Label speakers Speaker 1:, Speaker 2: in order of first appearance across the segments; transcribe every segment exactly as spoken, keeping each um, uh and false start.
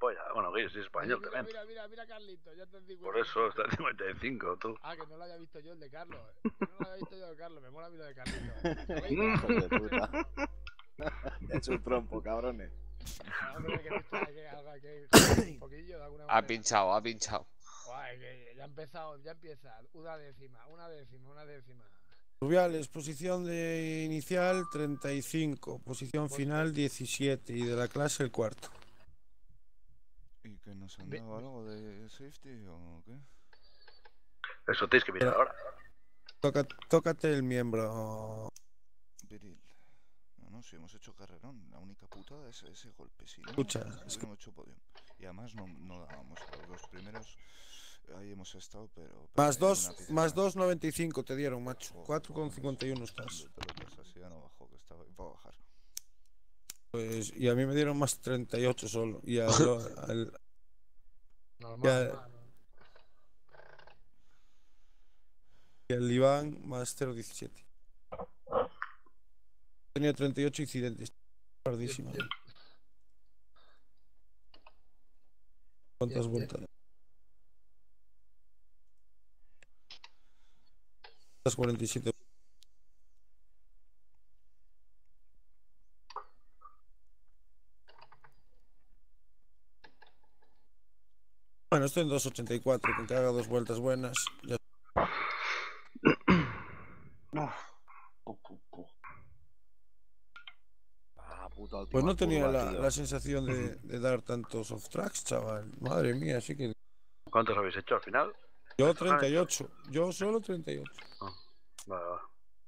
Speaker 1: polla. Bueno, Guille es español
Speaker 2: mira,
Speaker 1: también.
Speaker 2: Mira, mira, mira, Carlito, ya te digo.
Speaker 1: Por eso está en cincuenta y cinco, tú.
Speaker 2: Ah, que no lo haya visto yo el de Carlos. Que no lo haya visto yo el de Carlos, me mola a mí lo de Carlito.
Speaker 3: Hijo de puta. Es un trompo, cabrones.
Speaker 2: Ah, hombre, que está, que haga que joder un poquillo de alguna manera.
Speaker 4: Ha pinchado, ha pinchado.
Speaker 2: Guay, que ya ha empezado, ya empieza. Una décima, una décima, una décima.
Speaker 5: Rubiales, posición de inicial treinta y cinco, posición final diecisiete y de la clase el cuarto.
Speaker 6: ¿Y que nos han dado algo de safety o qué?
Speaker 1: Eso tenéis que mirar ahora.
Speaker 5: Toca, tócate el miembro.
Speaker 6: Viril. No, no, si hemos hecho carrerón. La única putada es ese golpe. Si no,
Speaker 5: Escucha,
Speaker 6: es que hemos hecho podium. Y además no, no dábamos. Los primeros ahí hemos estado, pero...
Speaker 5: Más dos, más dos noventa y cinco te dieron, macho. cuatro con cincuenta y uno estás.
Speaker 6: Así ya no bajó, que estaba para bajar.
Speaker 5: Pues, y a mí me dieron más treinta y ocho solo. Y al, al, y al, y al Iván más cero diecisiete. Tenía treinta y ocho incidentes. Pardísimo. ¿Cuántas vueltas? cuarenta y siete. Bueno, estoy en dos ochenta y cuatro, con que haga dos vueltas buenas. Ya... Pues no tenía la, la sensación de, de dar tantos off tracks, chaval. Madre mía, sí que...
Speaker 1: ¿Cuántos habéis hecho al final?
Speaker 5: Yo treinta y ocho. Yo solo treinta y ocho.
Speaker 1: Ah, vale, vale.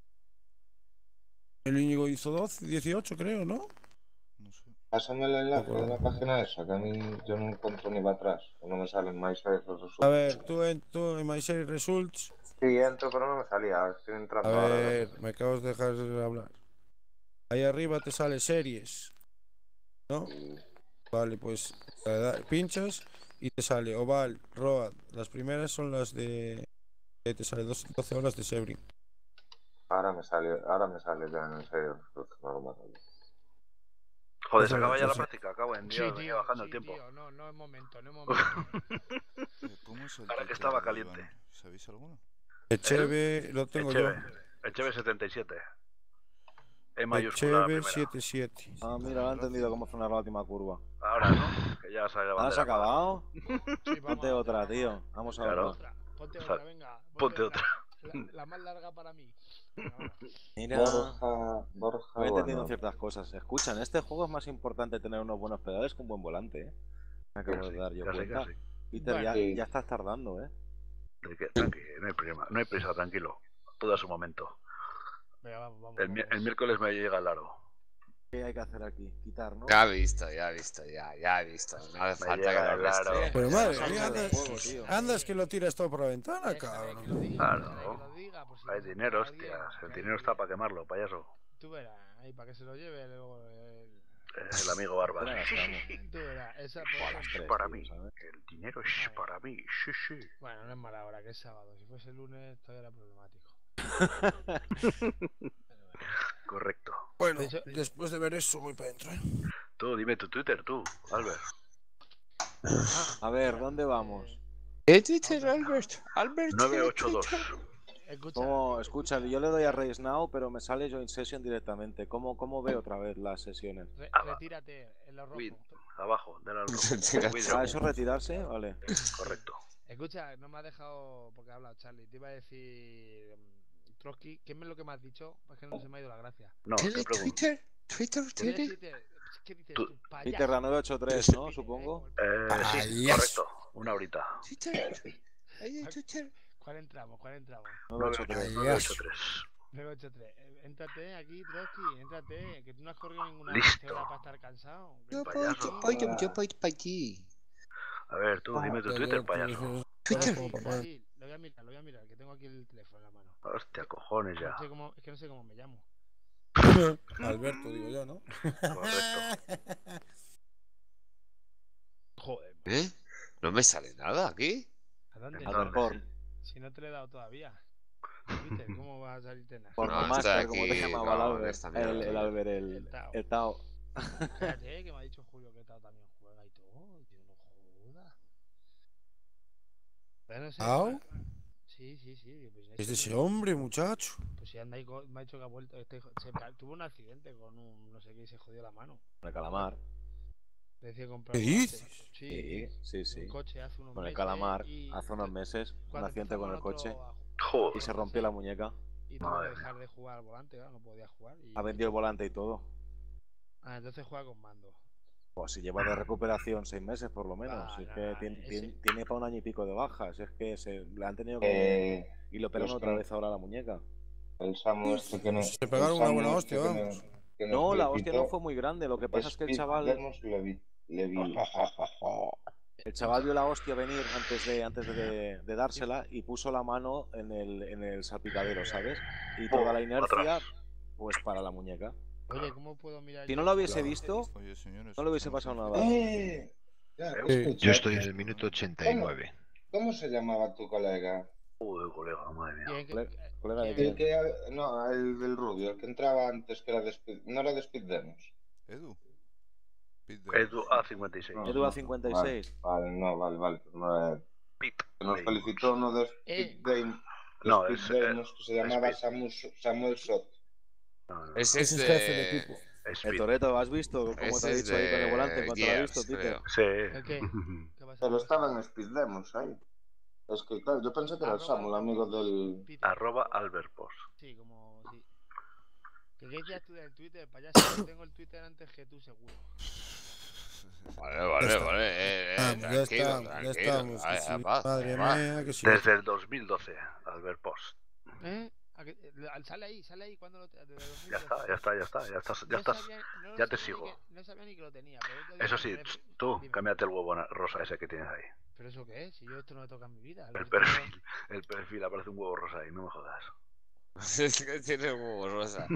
Speaker 5: El Íñigo hizo doce, dieciocho, creo, ¿no?
Speaker 6: No sé.
Speaker 3: Pásame el enlace de la página esa, que a mí yo no encuentro ni para atrás. No me salen más results.
Speaker 5: A ver, tú en, tú en My Series Results.
Speaker 3: Sí, entro, pero no me salía. Estoy entrando
Speaker 5: A
Speaker 3: ahora.
Speaker 5: ver, me acabas de dejar de hablar. Ahí arriba te sale series, ¿no? Vale, pues pinchas y te sale Oval, Road. Las primeras son las de... Te sale doce horas de Sebring.
Speaker 3: Ahora me sale, ahora me sale ya en serio. Normal.
Speaker 1: Joder, se acaba ya la práctica, acabo en día,
Speaker 2: Sí,
Speaker 1: venía
Speaker 2: tío,
Speaker 1: bajando
Speaker 2: sí,
Speaker 1: el tiempo.
Speaker 2: Tío, no, no es momento, no es momento.
Speaker 6: Eh, ¿Cómo es el
Speaker 1: Ahora que
Speaker 6: Twitter
Speaker 1: estaba
Speaker 6: de
Speaker 1: caliente.
Speaker 6: Iván? ¿Sabéis alguno?
Speaker 5: Echeve, lo tengo yo.
Speaker 1: Echeve setenta y siete. E mayúscula la
Speaker 5: Echeve
Speaker 1: primera.
Speaker 5: setenta y siete.
Speaker 3: Ah, mira, no he entendido cómo frenar la última curva.
Speaker 1: Ahora, ¿no? Que ya sale la bandera.
Speaker 3: ¿Has acabado?
Speaker 2: Sí,
Speaker 3: Ponte otra, tío. Vamos a ver.
Speaker 1: Claro.
Speaker 2: Otra. Ponte otra, venga.
Speaker 1: Ponte otra.
Speaker 2: La, la más larga para mí. Venga,
Speaker 3: Mira, Borja, Borja, voy entendiendo bueno. ciertas cosas. Escucha, en este juego es más importante tener unos buenos pedales que un buen volante, ¿eh? Me acabo
Speaker 1: Casi,
Speaker 3: de dar yo
Speaker 1: casi,
Speaker 3: cuenta.
Speaker 1: casi.
Speaker 3: Peter,
Speaker 2: Bueno,
Speaker 3: ya,
Speaker 2: sí.
Speaker 3: ya estás tardando, ¿eh?
Speaker 1: De que, tranqui, no hay problema, no hay prisa, tranquilo. Todo a su momento.
Speaker 2: Venga, vamos, vamos,
Speaker 1: El,
Speaker 2: vamos.
Speaker 1: el miércoles me llega el aro.
Speaker 3: ¿Qué hay que hacer aquí? Quitar, ¿no?
Speaker 4: Ya he visto, ya he visto, ya, ya he visto. No hace
Speaker 1: Me
Speaker 4: falta que
Speaker 1: llega
Speaker 4: lo
Speaker 1: el aro.
Speaker 4: restes.
Speaker 5: Pero madre
Speaker 3: Déjame
Speaker 5: mía,
Speaker 3: el
Speaker 5: andas,
Speaker 3: juego, tío.
Speaker 5: andas que lo tiras todo por la ventana,
Speaker 2: Déjale
Speaker 5: cabrón.
Speaker 2: que lo diga,
Speaker 1: Claro.
Speaker 2: déjale que lo diga, por si
Speaker 1: Hay
Speaker 2: no
Speaker 1: dinero,
Speaker 2: se entera
Speaker 1: hostias.
Speaker 2: alguien,
Speaker 1: El
Speaker 2: que
Speaker 1: dinero
Speaker 2: hay-
Speaker 1: está para quemarlo, payaso.
Speaker 2: Tú verás, ahí para que se lo lleve luego el...
Speaker 1: El amigo Barbas.
Speaker 3: Espera, estamos.
Speaker 2: Tú verás, esa
Speaker 3: Buah,
Speaker 2: por
Speaker 3: las
Speaker 2: eso-
Speaker 3: tres,
Speaker 1: Es para
Speaker 3: tío,
Speaker 1: mí.
Speaker 3: ¿sabes?
Speaker 1: El dinero es para mí. Sí, sí.
Speaker 2: Bueno, no es mala hora, que es sábado. Si fuese lunes, todavía era problemático.
Speaker 1: Correcto.
Speaker 5: Bueno,
Speaker 2: De hecho-
Speaker 5: después de ver eso voy para adentro, ¿eh?
Speaker 1: Tú, dime tu Twitter, tú, Albert.
Speaker 3: A ver, ¿dónde vamos?
Speaker 4: ¿Qué Twitter, Albert? Albert.
Speaker 1: nueve ocho dos.
Speaker 2: Escucha,
Speaker 3: ¿Cómo? Escucha, yo le doy a Race Now, pero me sale Join Session directamente. ¿Cómo, cómo veo otra vez las sesiones?
Speaker 2: re-
Speaker 1: Ah, va.
Speaker 2: retírate en lo rojo.
Speaker 1: Wid, abajo, del al rojo.
Speaker 4: Retírate.
Speaker 1: Wid,
Speaker 3: Ah, ¿eso retirarse? Vale.
Speaker 1: correcto.
Speaker 2: Escucha, no me ha dejado, porque ha hablado Charlie, te iba a decir mm, Trotsky, ¿qué es lo que me has dicho? Es que no se me ha ido la gracia.
Speaker 1: No, te
Speaker 4: ¿Tiene
Speaker 1: pregunto.
Speaker 4: Twitter? ¿Twitter
Speaker 2: ¿Tienes
Speaker 4: tiene?
Speaker 2: Twitter? ¿Qué dices
Speaker 1: Tú-
Speaker 2: tú,
Speaker 3: Peter,
Speaker 2: payaso?
Speaker 3: la nueve ocho tres, ¿no? Supongo.
Speaker 1: Eh, sí,
Speaker 5: Payaso.
Speaker 1: correcto. Una horita.
Speaker 4: ¿Twitter? ¿Hay de Twitter?
Speaker 2: ¿Cuál entramos? ¿Cuál entramos?
Speaker 3: nueve ocho tres.
Speaker 1: nueve ocho tres.
Speaker 2: nueve ocho tres. Eh, Éntrate aquí, Trotsky, éntrate, que tú no has corrido ninguna
Speaker 1: Listo.
Speaker 2: hora para estar cansado.
Speaker 4: Yo
Speaker 2: Ven
Speaker 4: voy,
Speaker 1: payaso.
Speaker 4: yo voy, yo, yo voy para allí.
Speaker 1: A ver, tú, dime tu Twitter, payaso.
Speaker 4: Twitter.
Speaker 2: Sí, sí, lo voy a mirar, lo voy a mirar, que tengo aquí el teléfono en la mano.
Speaker 1: Hostia, cojones ya.
Speaker 2: No sé cómo, es que no sé cómo me llamo.
Speaker 5: Alberto, digo yo, ¿no?
Speaker 1: Correcto.
Speaker 2: Joder,
Speaker 4: ¿Eh? No me sale nada aquí.
Speaker 2: ¿a dónde?
Speaker 1: ¿A dónde?
Speaker 3: Porn.
Speaker 2: Si no te lo he dado todavía. Twitter, ¿cómo va a salirte nada?
Speaker 3: Por
Speaker 4: No,
Speaker 3: Master,
Speaker 4: estoy
Speaker 3: como te
Speaker 4: aquí,
Speaker 3: llamaba el
Speaker 4: no,
Speaker 3: Albert.
Speaker 4: esta mierda,
Speaker 3: El, el
Speaker 4: tío.
Speaker 3: Albert, el,
Speaker 2: El Tao.
Speaker 3: el Tao.
Speaker 2: Espérate, que me ha dicho Julio que Tao también juega y todo. Yo no Pero no sé.
Speaker 5: ¿Au?
Speaker 2: Sí, sí, sí. Pues
Speaker 5: Es de
Speaker 2: eso
Speaker 5: ese
Speaker 2: no-
Speaker 5: hombre, muchacho.
Speaker 2: Pues si anda ahí, con- me ha dicho que ha vuelto. Este, hijo- se ca- tuvo un accidente con un no sé qué y se jodió la mano.
Speaker 3: Con el calamar.
Speaker 2: Le decía comprar
Speaker 5: ¿Qué
Speaker 2: volantes.
Speaker 5: dices?
Speaker 2: Sí,
Speaker 3: Sí, sí,
Speaker 2: un
Speaker 3: sí.
Speaker 2: coche hace unos
Speaker 3: Con el
Speaker 2: meses.
Speaker 3: calamar,
Speaker 2: y
Speaker 3: hace unos
Speaker 2: ento-
Speaker 3: meses, un
Speaker 2: cuando
Speaker 3: accidente con el
Speaker 2: empezamos
Speaker 3: coche
Speaker 2: nosotros a ju- a
Speaker 1: Joder.
Speaker 3: y se
Speaker 2: jugar
Speaker 3: rompió la
Speaker 2: seis,
Speaker 3: muñeca.
Speaker 2: y tuvo
Speaker 1: Madre
Speaker 2: que
Speaker 1: mía.
Speaker 2: dejar de jugar al volante, claro, no podía jugar. Y
Speaker 3: Ha
Speaker 2: me ha
Speaker 3: vendido el
Speaker 2: dicho-
Speaker 3: volante y todo.
Speaker 2: Ah, entonces juega con mando.
Speaker 3: Pues si lleva de recuperación seis meses por lo menos.
Speaker 2: Ah,
Speaker 3: Si es
Speaker 2: no,
Speaker 3: que
Speaker 2: no,
Speaker 3: tiene,
Speaker 2: ese-
Speaker 3: tiene, tiene para un año y pico de bajas. Es que se le han tenido que.
Speaker 7: Eh,
Speaker 3: Y lo operan
Speaker 7: los
Speaker 3: otra
Speaker 7: que-
Speaker 3: vez ahora la muñeca.
Speaker 7: el Samu este que no.
Speaker 5: Se
Speaker 7: el
Speaker 5: pegaron una
Speaker 7: Samu
Speaker 5: buena
Speaker 7: este
Speaker 5: hostia,
Speaker 7: que
Speaker 5: vamos.
Speaker 7: nos- que nos
Speaker 3: No, la
Speaker 7: felicitó,
Speaker 3: hostia no fue muy grande. Lo que pasa es que el chaval.
Speaker 7: Speedemos le vi. Le vi.
Speaker 3: El chaval vio la hostia venir antes de antes de, de dársela y puso la mano en el, en el salpicadero, ¿sabes? Y toda la inercia,
Speaker 1: atrás.
Speaker 3: pues para la muñeca.
Speaker 2: Oye, ¿cómo puedo mirar?
Speaker 3: Si
Speaker 2: yo
Speaker 3: no lo
Speaker 2: el-
Speaker 3: hubiese visto,
Speaker 6: Oye, señores,
Speaker 3: no le hubiese
Speaker 6: estamos
Speaker 3: pasado
Speaker 6: en-
Speaker 3: nada.
Speaker 7: ¡Eh! Ya,
Speaker 1: Sí.
Speaker 7: escucha,
Speaker 8: Yo estoy en el minuto ochenta y nueve.
Speaker 7: ¿Cómo se llamaba tu colega?
Speaker 1: Joder, colega, madre mía.
Speaker 2: ¿Quién-
Speaker 3: Cole-
Speaker 2: quién-
Speaker 3: colega de
Speaker 2: quién-
Speaker 7: El que, no, el del rubio, el que entraba antes, que era de Speed, no era de Speed Demos.
Speaker 6: Edu. Pete Demos.
Speaker 1: Edu A cincuenta y seis.
Speaker 7: No,
Speaker 3: Edu a
Speaker 7: no,
Speaker 3: cincuenta y
Speaker 7: vale,
Speaker 3: seis.
Speaker 7: Vale, no, vale, vale. pues no era él.
Speaker 1: Pete
Speaker 7: Que nos
Speaker 1: Damons.
Speaker 7: felicitó uno de
Speaker 2: Eh.
Speaker 7: Speed Dame- de
Speaker 1: No,
Speaker 7: Speed
Speaker 1: es, eh,
Speaker 7: Demos, que se llamaba
Speaker 1: Speed.
Speaker 7: Samu- Samuel Sot.
Speaker 1: No, no,
Speaker 4: Ese
Speaker 5: Ese
Speaker 4: es
Speaker 5: es jefe de
Speaker 4: de.
Speaker 5: equipo.
Speaker 3: El
Speaker 1: Speed.
Speaker 3: Toreto, ¿has visto cómo te
Speaker 4: Ese
Speaker 3: ha
Speaker 4: es
Speaker 3: dicho ahí con el volante?
Speaker 4: de
Speaker 3: ¿Cuánto lo has
Speaker 4: Gears,
Speaker 3: visto, Peter?
Speaker 4: creo.
Speaker 1: Sí.
Speaker 2: ¿El qué? ¿Qué pasa?
Speaker 7: Pero estaba en Speed Demos ahí. Es que, claro, yo pensé que era el
Speaker 2: Arroba
Speaker 7: Samu, el amigo del.
Speaker 2: Peter.
Speaker 1: Arroba Albert Post.
Speaker 2: Sí, como. Sí. ¿Qué decías tú del Twitter, payaso? Yo tengo el Twitter antes que tú, seguro.
Speaker 4: Vale, vale,
Speaker 5: está.
Speaker 4: vale. Eh, eh,
Speaker 5: Ah, ya
Speaker 4: tranquilo,
Speaker 5: estamos, ya
Speaker 4: tranquilo.
Speaker 5: estamos. que
Speaker 4: Vaya,
Speaker 5: sí,
Speaker 4: va,
Speaker 5: madre
Speaker 4: va.
Speaker 5: mía, que sí.
Speaker 1: Desde el dos mil doce, Albert Post.
Speaker 2: ¿Eh? ¿A que- eh, Sale ahí, sale ahí cuando lo. te- de dos mil
Speaker 1: Ya
Speaker 2: doce.
Speaker 1: está, ya está, ya está. Ya estás. Ya
Speaker 2: No
Speaker 1: estás.
Speaker 2: sabía- no lo
Speaker 1: ya te
Speaker 2: sabía ni
Speaker 1: sigo.
Speaker 2: que- no sabía ni que lo tenía. Pero otro día
Speaker 1: Eso
Speaker 2: me
Speaker 1: sí,
Speaker 2: re-
Speaker 1: tú,
Speaker 2: dime.
Speaker 1: cámbiate el huevo na- rosa ese que tienes ahí.
Speaker 2: ¿Pero eso qué es? Si yo esto no me toca en mi vida. lo
Speaker 1: El
Speaker 2: que tengo-
Speaker 1: perfil, el perfil aparece un huevo rosa ahí, no me jodas.
Speaker 4: Es que tiene huevos rosa.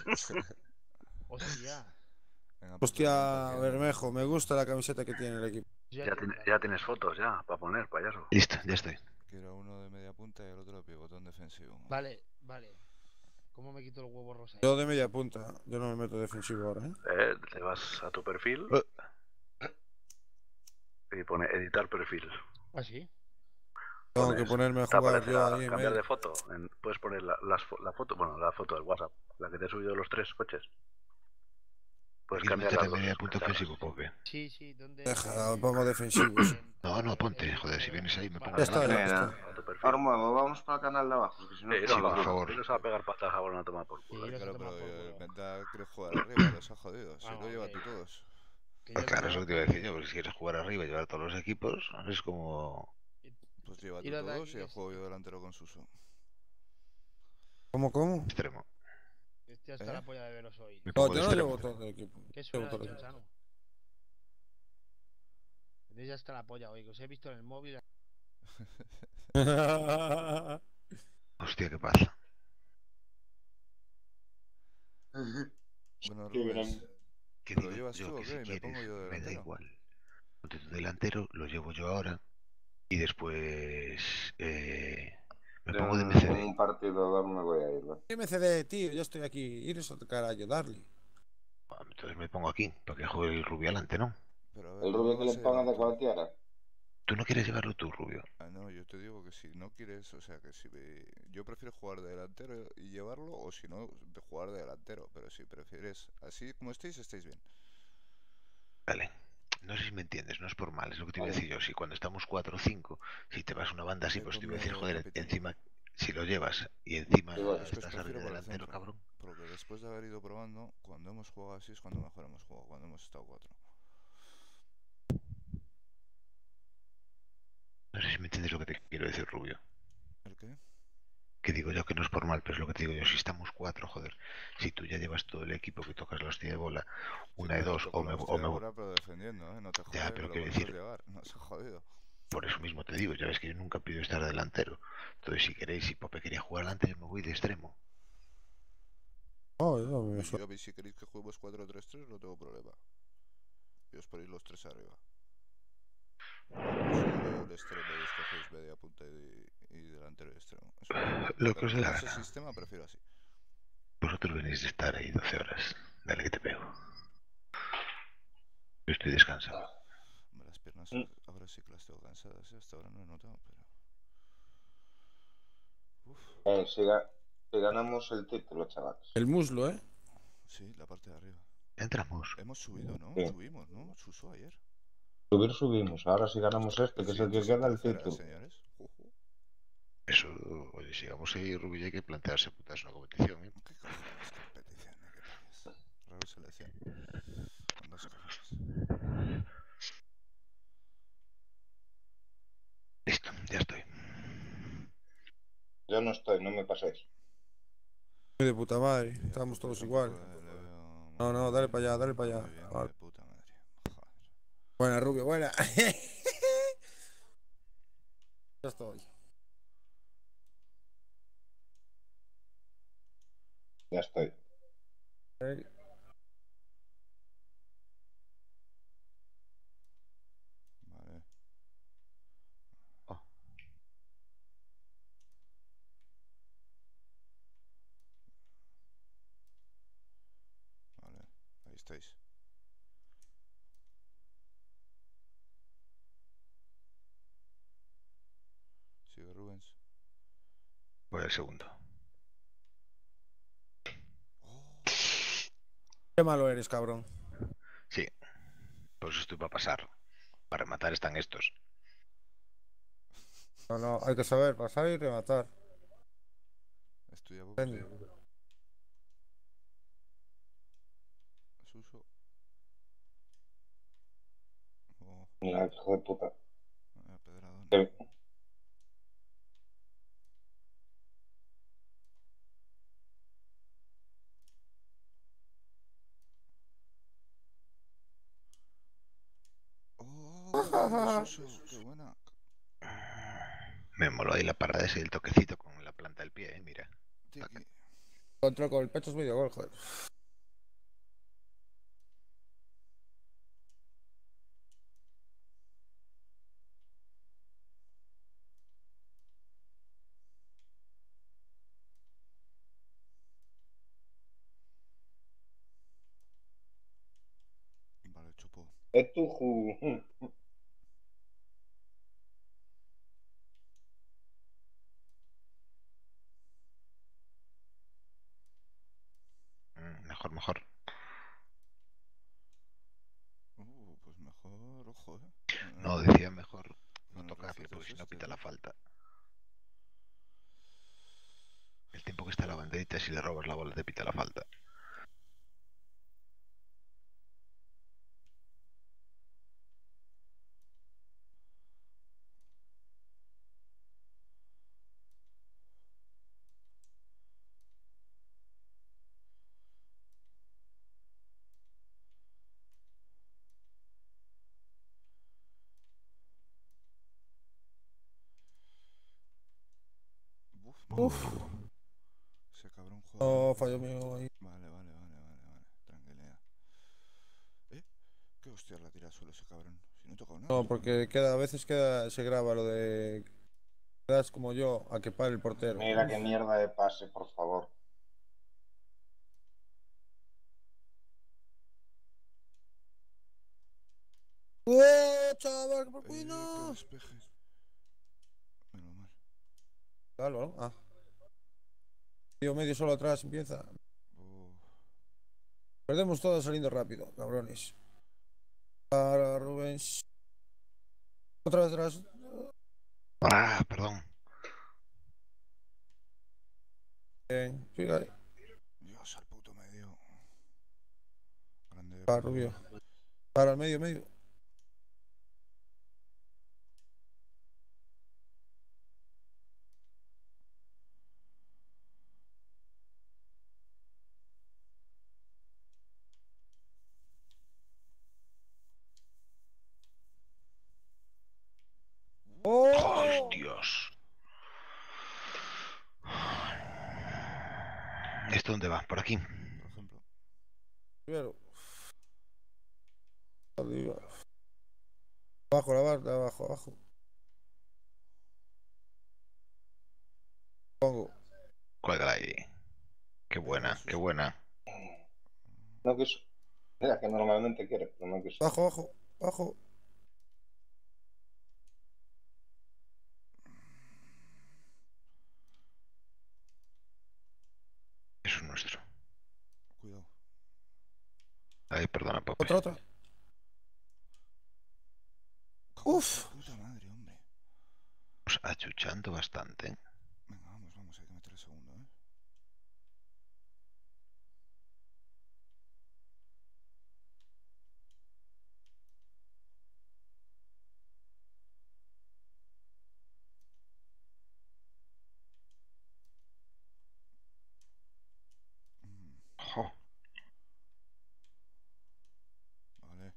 Speaker 2: Hostia.
Speaker 6: Venga, pues
Speaker 5: Hostia,
Speaker 6: venga, porque-
Speaker 5: Bermejo, me gusta la camiseta que tiene el equipo.
Speaker 2: Yo
Speaker 1: Ya,
Speaker 2: tengo
Speaker 1: tiene-
Speaker 2: la-
Speaker 1: ya tienes fotos ya para poner, payaso.
Speaker 8: Listo, ya estoy.
Speaker 6: Quiero uno de media punta y el otro de pivotón defensivo.
Speaker 2: Vale, vale. ¿Cómo me quito el huevo rosa?
Speaker 5: Yo de media punta, yo no me meto defensivo ahora, ¿eh?
Speaker 1: Eh, te vas a tu perfil y pone editar perfil.
Speaker 2: ¿Ah, sí?
Speaker 5: Tengo
Speaker 1: Pones-
Speaker 5: que ponerme a
Speaker 1: te
Speaker 5: jugar
Speaker 1: aparecerá
Speaker 5: yo ahí en
Speaker 1: cambiar
Speaker 5: medio.
Speaker 1: de foto. En- puedes poner la, las fo- la foto, bueno, la foto del WhatsApp, la que te he subido de los tres coches. Puedes
Speaker 8: ¿Quieres
Speaker 1: cambiar
Speaker 8: meter
Speaker 1: las
Speaker 8: de
Speaker 1: dos.
Speaker 8: media punto
Speaker 1: ventanas.
Speaker 8: ofensivo, Pope?
Speaker 2: Sí, sí. ¿Dónde?
Speaker 5: Deja, lo pongo defensivo. sí.
Speaker 8: No, no, ponte, joder, si vienes ahí me pongo
Speaker 5: Ya está, ya
Speaker 7: Venga.
Speaker 5: está.
Speaker 1: A tu perfil.
Speaker 7: Ahora muevo, vamos para el canal de abajo, porque si no.
Speaker 1: Eh,
Speaker 7: no
Speaker 1: no,
Speaker 8: Sí, por
Speaker 1: no,
Speaker 8: favor.
Speaker 1: no se va a pegar patas a una toma por
Speaker 2: Sí,
Speaker 1: culo.
Speaker 2: los
Speaker 6: Claro,
Speaker 2: otros
Speaker 6: pero
Speaker 2: más por
Speaker 6: el
Speaker 2: culo.
Speaker 6: Venta quiere jugar arriba, los ha jodido. Si
Speaker 2: Vamos,
Speaker 6: lo lleva
Speaker 2: que-
Speaker 6: tú todos.
Speaker 2: Que
Speaker 8: Pues
Speaker 2: yo
Speaker 8: claro,
Speaker 2: tengo-
Speaker 8: es lo que te iba a decir yo, porque si quieres jugar arriba y llevar todos los equipos, es como...
Speaker 6: Pues lleva
Speaker 2: Y
Speaker 6: tú
Speaker 2: los de
Speaker 6: todos
Speaker 2: aquí
Speaker 6: y ya
Speaker 2: que
Speaker 6: juego
Speaker 2: sí.
Speaker 6: yo delantero con Suso.
Speaker 5: ¿Cómo, cómo?
Speaker 8: extremo.
Speaker 2: Estoy hasta
Speaker 6: ¿Eh?
Speaker 2: la polla de veros hoy.
Speaker 8: Me
Speaker 5: No,
Speaker 8: pongo de
Speaker 5: yo no
Speaker 8: extremo.
Speaker 5: llevo todo el equipo.
Speaker 2: ¿Qué
Speaker 5: Llevo
Speaker 2: suena
Speaker 5: todo
Speaker 2: de
Speaker 5: el equipo.
Speaker 2: Chano? Tenéis hasta la polla hoy, que os he visto en el móvil.
Speaker 8: Hostia, ¿qué pasa?
Speaker 6: Bueno,
Speaker 7: Qué
Speaker 6: Rubens,
Speaker 7: gran-
Speaker 8: ¿Qué
Speaker 6: ¿Lo
Speaker 8: digo
Speaker 6: llevas
Speaker 8: yo?
Speaker 6: tú o
Speaker 8: Que
Speaker 6: qué?
Speaker 8: si
Speaker 6: ¿Me
Speaker 8: quieres,
Speaker 6: pongo yo de
Speaker 8: me da
Speaker 6: delantero?
Speaker 8: igual. Ponte tu delantero, lo llevo yo ahora. Y después... Eh, me pongo de M C
Speaker 7: En
Speaker 8: D.
Speaker 7: un partido no me voy a ir. ¿no?
Speaker 5: M C D, tío, yo estoy aquí. Iros a tocar a ayudarle.
Speaker 8: Entonces me pongo aquí, para que juegue el rubio adelante, ¿no?
Speaker 6: pero a ver,
Speaker 7: El
Speaker 6: ¿cómo
Speaker 7: rubio que
Speaker 6: vas
Speaker 7: le
Speaker 6: a
Speaker 7: ponga
Speaker 6: llevar
Speaker 7: de
Speaker 6: tú?
Speaker 7: cualquiera.
Speaker 8: Tú no quieres llevarlo tú, rubio.
Speaker 6: Ah, no, yo te digo que si no quieres, o sea, que si me- yo prefiero jugar de delantero y llevarlo, o si no, de jugar de delantero, pero si prefieres, así como estéis, estáis bien.
Speaker 8: Vale. No sé si me entiendes, no es por mal, es lo que te iba a
Speaker 7: Vale.
Speaker 8: decir yo. Si cuando estamos cuatro o cinco, si te vas a una banda así,
Speaker 6: Eh,
Speaker 8: pues te iba a decir,
Speaker 6: ponme
Speaker 8: joder,
Speaker 6: capitán.
Speaker 8: encima, si lo llevas y encima
Speaker 7: Sí, bueno.
Speaker 6: Es que os
Speaker 8: estás
Speaker 6: prefiero
Speaker 8: arriba
Speaker 6: por el
Speaker 8: delantero,
Speaker 6: centro,
Speaker 8: cabrón.
Speaker 6: porque después de haber ido probando, cuando hemos jugado así es cuando mejor hemos jugado, cuando hemos estado cuatro.
Speaker 8: No sé si me entiendes lo que te quiero decir, rubio.
Speaker 6: ¿El qué?
Speaker 8: Que digo yo que no es por mal, pero es lo que te digo yo. Si estamos cuatro, joder, si tú ya llevas todo el equipo que tocas la hostia de bola, una de
Speaker 6: Sí, pero
Speaker 8: dos,
Speaker 6: toco
Speaker 8: o
Speaker 6: la
Speaker 8: me,
Speaker 6: hostia
Speaker 8: o
Speaker 6: de
Speaker 8: me-
Speaker 6: bola, pero defendiendo, ¿eh? No te
Speaker 8: Ya,
Speaker 6: jodes,
Speaker 8: pero
Speaker 6: que
Speaker 8: quiero
Speaker 6: lo
Speaker 8: decir-
Speaker 6: puedes llevar, no se ha jodido.
Speaker 8: por eso mismo te digo, ya ves que yo nunca pido estar delantero. Entonces, si queréis, si Pope quería jugar delante, yo me voy de extremo.
Speaker 5: Oh, yo me
Speaker 6: Y
Speaker 5: su-
Speaker 6: yo, si queréis que juguemos cuatro tres tres, no tengo problema. Y os ponéis los tres arriba. Pues yo veo el extremo y escogéis media punta y, y delantero y extremo. Eso me-
Speaker 8: Lo que
Speaker 6: pero
Speaker 8: os dé la
Speaker 6: con ese
Speaker 8: gana.
Speaker 6: sistema prefiero así.
Speaker 8: Vosotros venís de estar ahí doce horas. Dale que te pego. Yo estoy descansado.
Speaker 6: Hombre, las piernas
Speaker 7: Mm.
Speaker 6: ahora sí que las tengo cansadas, ¿eh? Hasta ahora no he notado, pero... Uf,
Speaker 7: Eh, si, ga- si ganamos el título, chavales.
Speaker 5: El muslo, ¿eh?
Speaker 6: sí, la parte de arriba.
Speaker 8: Entramos.
Speaker 6: Hemos subido, ¿no?
Speaker 7: Sí.
Speaker 6: Subimos, ¿no? Suso ayer.
Speaker 7: Subir, subimos. Ahora si ganamos este, que es el
Speaker 6: siguiente
Speaker 7: que queda, el
Speaker 6: tercera,
Speaker 7: título.
Speaker 6: señores. Ujú.
Speaker 8: Eso, oye, si vamos a ir, Rubio, hay que plantearse putas una competición, ¿eh?
Speaker 6: ¿Qué cojones competición? ¿De qué país? Raro selección. Con dos cojones.
Speaker 8: Listo, ya estoy.
Speaker 7: Yo no estoy, no me paséis.
Speaker 5: Muy de puta madre.
Speaker 6: Y yo
Speaker 5: Estamos
Speaker 6: tampoco-
Speaker 5: todos
Speaker 6: tampoco
Speaker 5: igual.
Speaker 6: le- le veo
Speaker 5: No, no,
Speaker 6: muy
Speaker 5: dale
Speaker 6: bien,
Speaker 5: para allá, dale para
Speaker 6: muy
Speaker 5: allá.
Speaker 6: bien,
Speaker 5: Vale.
Speaker 6: de puta madre. Joder.
Speaker 5: Buena, Rubio, buena. Ya estoy.
Speaker 7: Ya estoy.
Speaker 5: Eh,
Speaker 6: Vale.
Speaker 8: Oh.
Speaker 6: Vale. Ahí estáis. Sigue Rubens.
Speaker 8: Voy al segundo.
Speaker 6: Oh,
Speaker 5: Qué malo eres, cabrón.
Speaker 8: Sí, pues estoy para pasar. Para rematar están estos.
Speaker 5: No, no, hay que saber pasar y rematar.
Speaker 6: estoy a box.
Speaker 5: Depende.
Speaker 6: Suso. Oh,
Speaker 7: Mira, hijo de puta.
Speaker 6: vaya pedradón.
Speaker 7: Que-
Speaker 6: Oh, Suso, qué buena.
Speaker 8: Me moló ahí la parada ese y el toquecito con la planta del pie, ¿eh? Mira.
Speaker 6: Tiki.
Speaker 5: Control con el pecho es medio gol, joder.
Speaker 6: Vale, chupó.
Speaker 7: Es tu ju.
Speaker 8: Mm, Mejor, mejor.
Speaker 6: Uh, pues mejor, ojo, eh.
Speaker 8: No,
Speaker 6: Eh,
Speaker 8: decía mejor no
Speaker 6: Buenos
Speaker 8: tocarle,
Speaker 6: recitos
Speaker 8: porque si no
Speaker 6: estos,
Speaker 8: pita la
Speaker 6: ¿eh?
Speaker 8: falta. El tiempo que está la banderita, si le robas la bola, te pita la falta.
Speaker 6: Uf,
Speaker 5: Uf.
Speaker 6: no. Ese cabrón juega.
Speaker 5: No, fallo mío ahí.
Speaker 6: Vale, vale, vale, vale, vale. Tranquilidad. ¿Eh? ¿Qué hostia la tira al suelo ese cabrón? Si no he tocado nada.
Speaker 5: No, porque queda, a veces queda, se graba lo de. Quedas como yo a que pare el portero.
Speaker 7: Mira qué mierda de pase, por favor.
Speaker 5: ¡Oh, chaval! ¿Por
Speaker 6: Eh,
Speaker 5: qué
Speaker 6: que
Speaker 5: no?
Speaker 6: despeje. Menos mal.
Speaker 5: Claro, ¿no? Ah. Tío, medio solo atrás empieza.
Speaker 6: Oh,
Speaker 5: Perdemos todo saliendo rápido, cabrones. Para Rubens. Otra vez atrás.
Speaker 8: Ah, perdón.
Speaker 5: Bien, sigue ahí.
Speaker 6: Dios, al puto medio. Grande.
Speaker 5: Para Rubio. Para el medio, medio. ¡Oh!
Speaker 8: ¡Oh, Dios! ¿Esto dónde va? ¿Por aquí?
Speaker 6: Por ejemplo.
Speaker 5: Primero. Arriba. Abajo, la barra, abajo, abajo. Pongo.
Speaker 8: Cuélgala ahí. Qué buena, qué buena.
Speaker 7: No quiso. Mira que normalmente quiere, pero no quiso.
Speaker 5: Abajo, abajo, abajo.
Speaker 8: eso es nuestro.
Speaker 6: Cuidado.
Speaker 8: Ay, perdona, Pope.
Speaker 5: Otra, otra. Uf.
Speaker 6: Puta madre, hombre.
Speaker 8: Pues achuchando bastante. ¿eh?
Speaker 6: Venga, vamos, vamos, hay que meter el segundo, ¿eh? Mm,
Speaker 8: Ojo.
Speaker 6: Vale.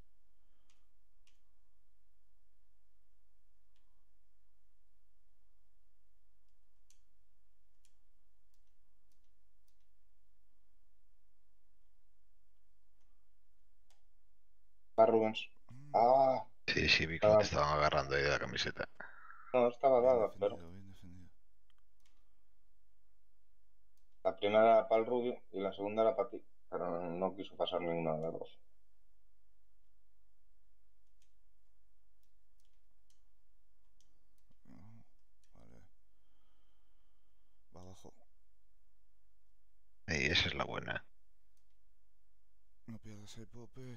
Speaker 7: Va Rubens.
Speaker 6: Mm,
Speaker 7: Ah,
Speaker 8: Sí, sí, vi cómo
Speaker 7: ah,
Speaker 8: te estaban agarrando ahí de la camiseta.
Speaker 7: no, estaba
Speaker 6: Bien
Speaker 7: dada, pero
Speaker 6: defendido, bien defendido.
Speaker 7: la primera era para el Rubio y la segunda era para ti. Pero no quiso pasar ninguna de las dos.
Speaker 6: No, vale. Va abajo.
Speaker 8: Ey, esa es la buena.
Speaker 6: No pierdas el Pope.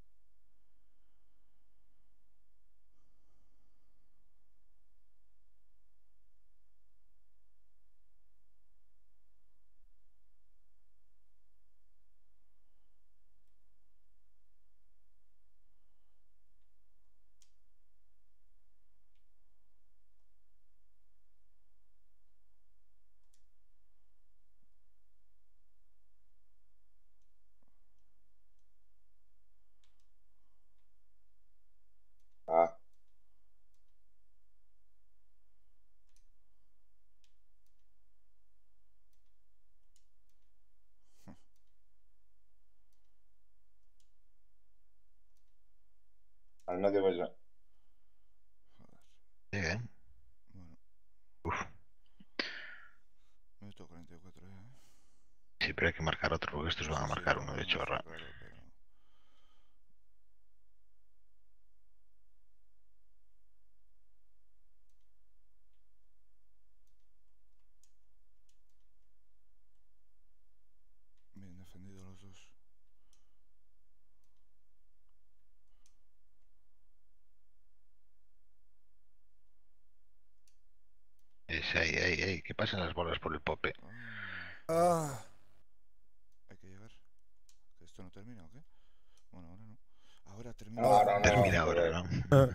Speaker 7: Ah, al medio voy yo.
Speaker 6: Joder.
Speaker 8: Llega, ¿eh?
Speaker 6: Bueno,
Speaker 8: Uf.
Speaker 6: minuto cuarenta y cuatro, ¿eh?
Speaker 8: Sí, pero hay que marcar otro, porque estos
Speaker 6: Sí,
Speaker 8: van a
Speaker 6: sí,
Speaker 8: marcar
Speaker 6: no,
Speaker 8: uno
Speaker 6: no,
Speaker 8: de
Speaker 6: está
Speaker 8: chorra.
Speaker 6: claro, pero... Bien defendido los dos.
Speaker 8: Es ahí, ahí, ahí. Que pasen las bolas por el Pope.
Speaker 6: Ah,
Speaker 5: Ah.
Speaker 6: hay que llegar. ¿Que esto no termina o qué? Bueno, ahora no. Ahora termina.
Speaker 7: Ahora no,
Speaker 8: Termina ahora,
Speaker 7: joder.
Speaker 8: ¿no?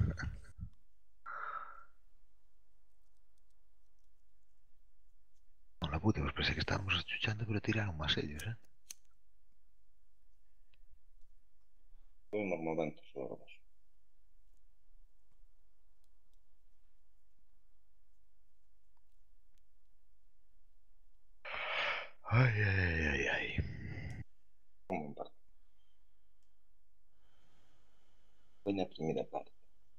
Speaker 8: Con la puta, pues pensé que estábamos achuchando, pero tiraron más ellos, ¿eh?
Speaker 7: Unos momentos, gordos.
Speaker 8: Ay, ay, ay, ay.
Speaker 7: Un buen partido. Buena primera parte.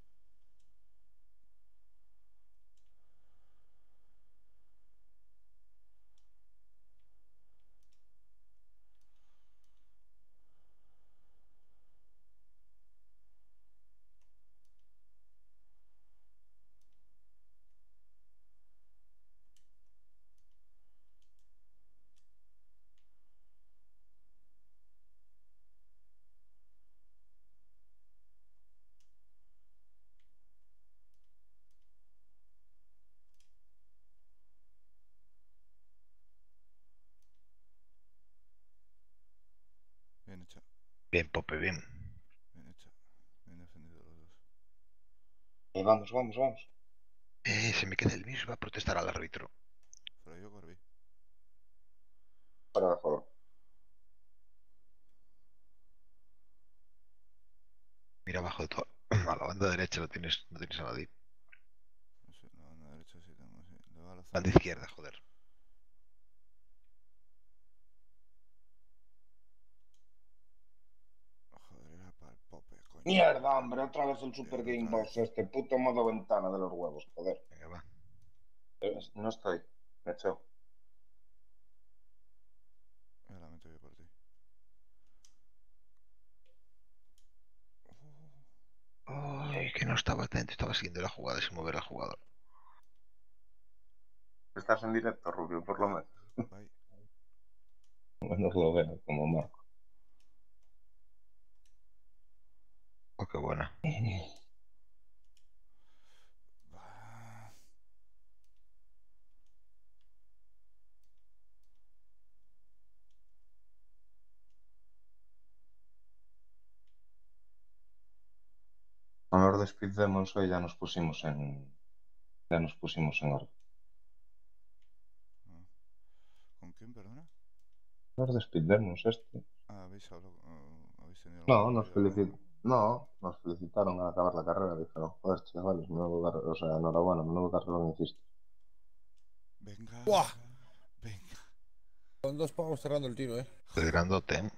Speaker 6: Bien hecha.
Speaker 8: Bien, Pope, bien.
Speaker 6: Bien hecha. Bien defendido los dos.
Speaker 7: Eh, vamos, vamos, vamos.
Speaker 8: Eh, se me queda el mismo, va a protestar al árbitro.
Speaker 6: Fuera yo, Corby.
Speaker 7: Para abajo.
Speaker 8: Mira abajo de todo. A la banda derecha lo tienes, no tienes a nadie.
Speaker 6: No sé, la banda derecha sí tengo, sí. Le va a la zona.
Speaker 8: Banda izquierda, joder.
Speaker 6: Joder, era para el Pope, coño.
Speaker 7: Mierda, hombre, otra vez el Super
Speaker 6: Mierda,
Speaker 7: Game
Speaker 6: otra
Speaker 7: Boss,
Speaker 6: vez.
Speaker 7: este puto modo ventana de los huevos, joder.
Speaker 8: Venga, va.
Speaker 7: Eh, No estoy. Me echó.
Speaker 6: Ya la meto yo por ti. Oh,
Speaker 8: Ay, que no estaba atento, estaba siguiendo la jugada sin mover al jugador.
Speaker 7: Estás en directo, Rubio, por lo menos.
Speaker 6: bye.
Speaker 7: Menudo veo como Marco.
Speaker 8: Oh, qué buena.
Speaker 7: Con los de Speed Demons hoy ya nos pusimos en. Ya nos pusimos en orden.
Speaker 6: ¿Con quién, perdona?
Speaker 7: Los de Speed Demons este.
Speaker 6: Ah, ¿habéis hablado? uh, ¿Habéis tenido
Speaker 7: No,
Speaker 6: alguna
Speaker 7: nos
Speaker 6: movida o algo?
Speaker 7: felicitaron. No, nos felicitaron al acabar la carrera. Dijeron, joder, chavales, menudo carrera. O sea, enhorabuena, menudo carrera me hiciste.
Speaker 6: Venga.
Speaker 5: ¡Buah!
Speaker 6: Venga.
Speaker 5: Con dos pavos cerrando el tiro, eh.
Speaker 8: Es grandote, ¿eh?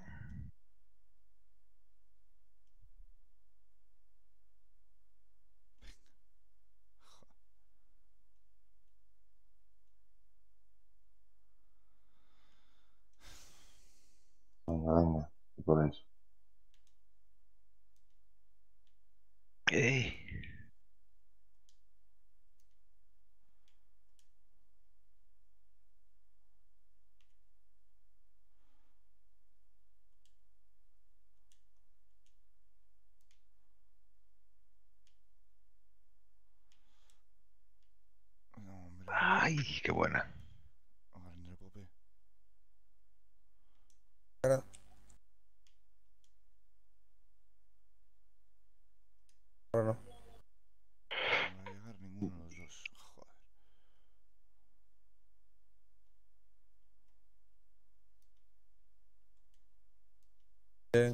Speaker 7: Venga, venga. ¿Qué por eso?
Speaker 8: Ey.
Speaker 6: No, hombre.
Speaker 8: Ay, qué buena.
Speaker 6: Grande, Pope.
Speaker 5: Ahora, ahora no.
Speaker 6: No va a llegar ninguno de los dos. Joder.
Speaker 5: Bien.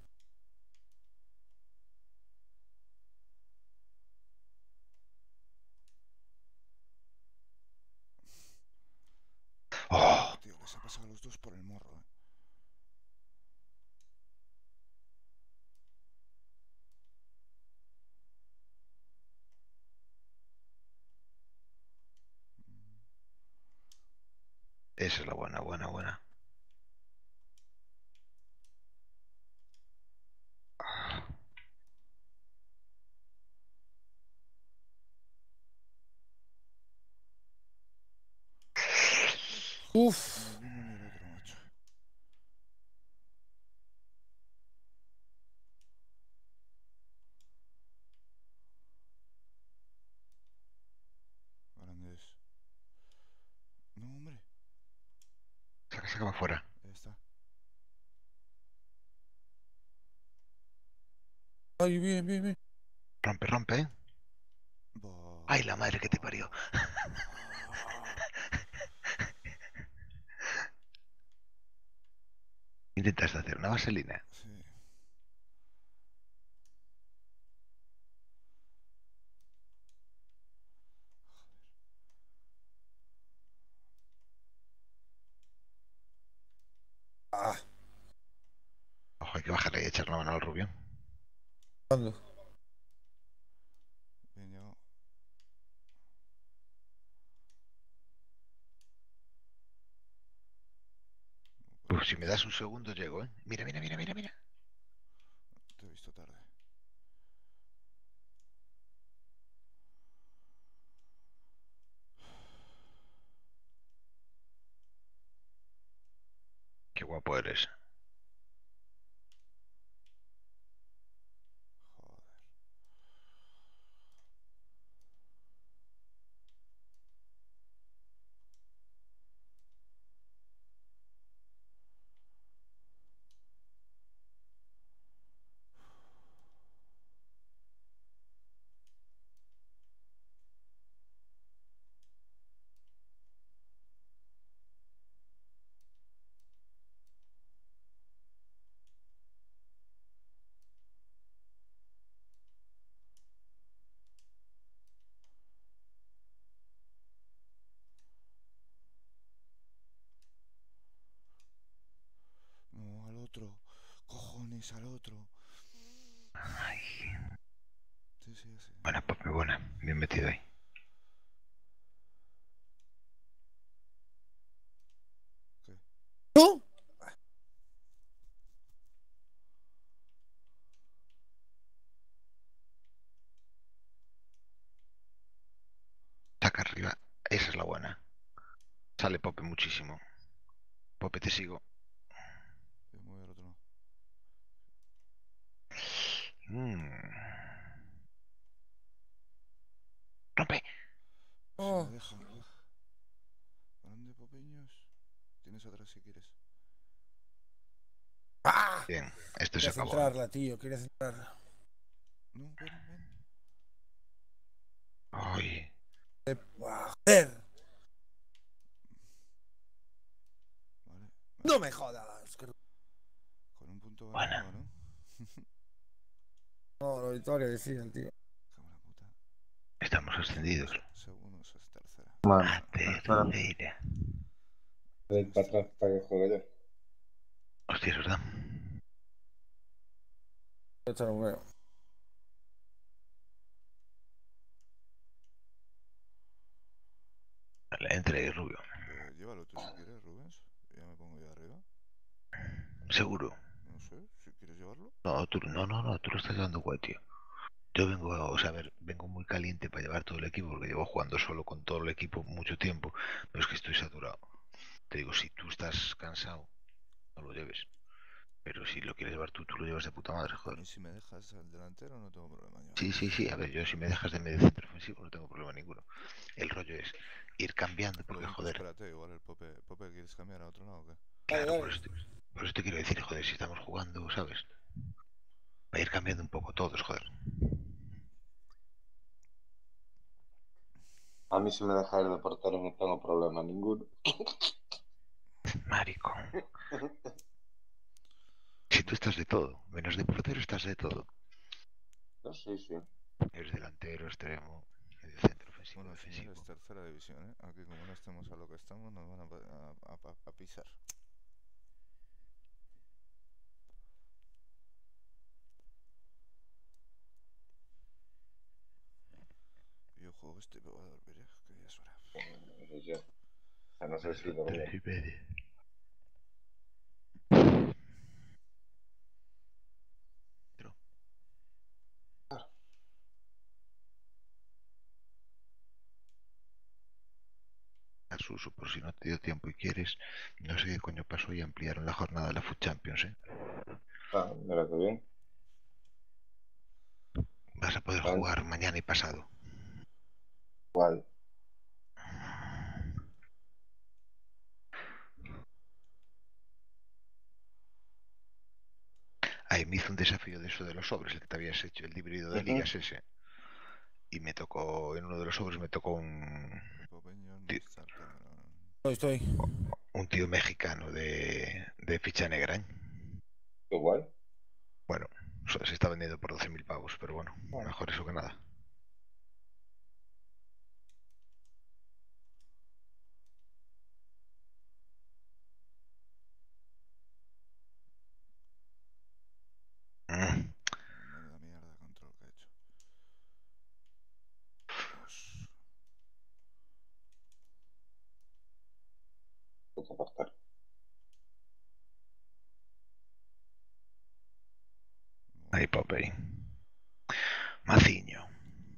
Speaker 8: Oh,
Speaker 6: Tío, les ha pasado a los dos por el morro, eh.
Speaker 8: esa es la buena, buena, buena.
Speaker 5: Uf.
Speaker 6: Ni el uno ni el otro, macho. Grandes. No, hombre.
Speaker 8: Saca, saca para afuera.
Speaker 6: Ya está.
Speaker 5: Ay, bien, bien, bien.
Speaker 8: Rompe, rompe, ¿eh?
Speaker 6: Bah.
Speaker 8: Ay, la madre que te parió. Intentaste hacer una vaselina.
Speaker 6: Sí.
Speaker 5: Ah,
Speaker 8: Ojo, hay que bajarle y echar la mano al rubio.
Speaker 5: ¿cuándo?
Speaker 6: Bien llegado.
Speaker 8: Uf, si me das un segundo llego, ¿eh? Mira, mira, mira, mira, mira.
Speaker 6: Te he visto tarde.
Speaker 8: Qué guapo eres.
Speaker 6: Joder. No, al otro. Cojones, al otro.
Speaker 8: Ay,
Speaker 6: Sí, sí, sí.
Speaker 8: buena, papi, buena. Bien metido ahí.
Speaker 6: ¿Qué?
Speaker 5: ¿No?
Speaker 8: Saca arriba. Esa es la buena. Sale Pope muchísimo. Pope, te sigo. Mm. ¡Rompe!
Speaker 5: Oh,
Speaker 6: Si me deja. Grande, Popeños. Tienes atrás si quieres.
Speaker 5: ¡ah!
Speaker 8: Bien, esto se
Speaker 5: Quería
Speaker 8: acabó. ¿eh?
Speaker 5: centrarla, tío, quería centrarla.
Speaker 6: No, ven, ven.
Speaker 8: Ay,
Speaker 5: ¡Ah, joder!
Speaker 6: Vale.
Speaker 5: ¡No me jodas! que-
Speaker 6: Con un punto
Speaker 8: Buena.
Speaker 6: ganado, ¿no?
Speaker 5: No, la victoria decía el tío.
Speaker 6: Cámara puta.
Speaker 8: estamos ascendidos.
Speaker 6: Segundos es tercera.
Speaker 7: Vale,
Speaker 8: A
Speaker 7: espera.
Speaker 8: tercera.
Speaker 7: Voy para atrás para que juegue yo.
Speaker 8: Hostia, es verdad.
Speaker 5: Voy a echar un huevo.
Speaker 8: Vale, entre y Rubio.
Speaker 6: Eh, llévalo tú si quieres, Rubens. Ya me pongo yo arriba.
Speaker 8: Seguro.
Speaker 6: No sé, si quieres llevarlo.
Speaker 8: No, tú, no, no, no, tú lo estás llevando guay, tío. Yo vengo, o sea, a ver, vengo muy caliente para llevar todo el equipo porque llevo jugando solo con todo el equipo mucho tiempo. Pero es que estoy saturado. Te digo, si tú estás cansado, no lo lleves. Pero si lo quieres llevar tú, tú lo llevas de puta madre,
Speaker 6: A
Speaker 8: joder.
Speaker 6: mí si me dejas al delantero no tengo problema yo.
Speaker 8: Sí, sí, sí. A ver, yo si me dejas de medio centro ofensivo no tengo problema ninguno. El rollo es ir cambiando
Speaker 6: Lo
Speaker 8: porque,
Speaker 6: único,
Speaker 8: joder,
Speaker 6: espérate, igual el Pope, Pope, ¿quieres cambiar a otro lado o qué?
Speaker 5: Dale,
Speaker 8: claro, por
Speaker 5: dale.
Speaker 8: eso, te, por eso te quiero decir, joder, si estamos jugando, ¿sabes? Va a ir cambiando un poco todos, joder.
Speaker 7: A mí si me deja ir de portero no tengo problema ninguno.
Speaker 8: Marico. Si tú estás de todo, menos de portero estás de todo.
Speaker 7: No, sí, sí.
Speaker 8: Eres delantero, extremo, medio centro, ofensivo,
Speaker 6: Bueno,
Speaker 8: defensivo.
Speaker 6: señores, tercera división, ¿eh? Aquí como no estemos a lo que estamos, nos van a, pa- a- a- a pisar. Yo juego este y me voy a dormir, ¿eh? Que ya es hora.
Speaker 7: No sé yo. O sea, no sé si
Speaker 8: Tres
Speaker 7: dormir.
Speaker 8: y media. Pero, a Suso, por si no te dio tiempo y quieres, no sé qué coño pasó y ampliaron la jornada de la Food Champions, ¿eh?
Speaker 7: Ah, mira qué bien.
Speaker 8: Vas a poder
Speaker 7: Ah,
Speaker 8: jugar mañana y pasado.
Speaker 7: ¿cuál?
Speaker 8: Ahí me hizo un desafío de eso de los sobres, el que te habías hecho, el híbrido de
Speaker 7: Ujú.
Speaker 8: ligas ese. Y me tocó, en uno de los sobres me tocó un,
Speaker 6: Popeños,
Speaker 8: tío,
Speaker 6: Movistar, Cameron.
Speaker 5: Estoy, estoy.
Speaker 8: un tío mexicano de, de ficha negra, ¿eh?
Speaker 7: Igual.
Speaker 8: Bueno, o sea, se está vendiendo por doce mil pavos, pero bueno,
Speaker 7: Bueno.
Speaker 8: mejor eso que nada. Mm.
Speaker 6: Menuda mierda de control que he hecho. Dios.
Speaker 7: Puto portero.
Speaker 8: Ahí, Popeye. Maciño.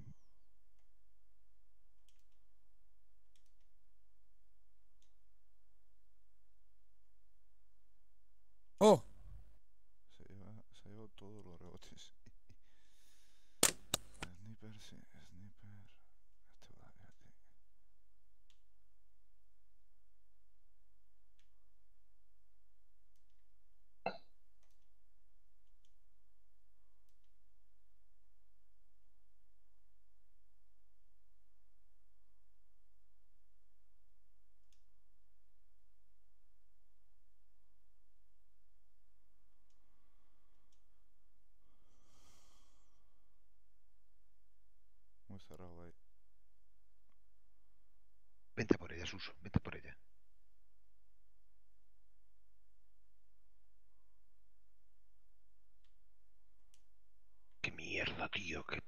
Speaker 5: ¡Oh!
Speaker 6: Se lleva, se lleva todos los rebotes. Sniper, sí, sniper. Este va a ti. Muy cerrado ahí.
Speaker 8: Vente por ella, Suso, vente por ella. Qué mierda, tío. Que...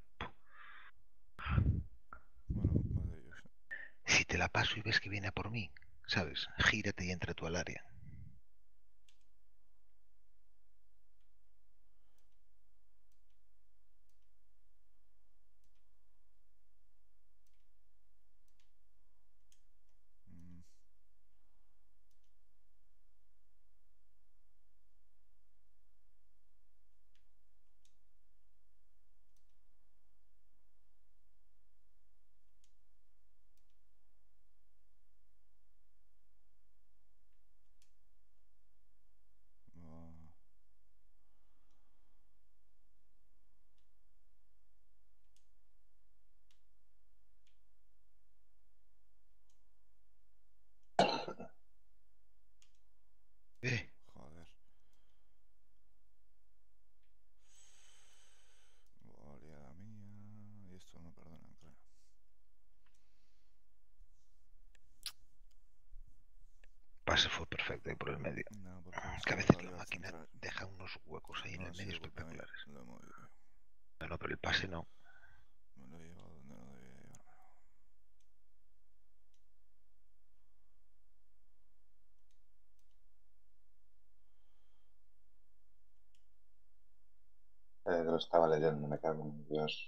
Speaker 6: Bueno, va de ellos. ¿eh?
Speaker 8: Si te la paso y ves que viene a por mí, ¿sabes? Gírate y entra tú al área.
Speaker 6: Mm.
Speaker 8: pase fue perfecto ahí por el medio.
Speaker 6: No, porque
Speaker 8: Que a
Speaker 6: buscaba
Speaker 8: veces la
Speaker 6: al
Speaker 8: máquina
Speaker 6: central.
Speaker 8: deja unos huecos ahí en
Speaker 6: No,
Speaker 8: el
Speaker 6: ha
Speaker 8: medio
Speaker 6: sido porque me,
Speaker 8: espectaculares.
Speaker 6: lo he movido.
Speaker 8: No, no, pero el pase no.
Speaker 6: Me lo he llevado donde no debía llevármelo.
Speaker 7: Eh, lo estaba leyendo, me cago en Dios.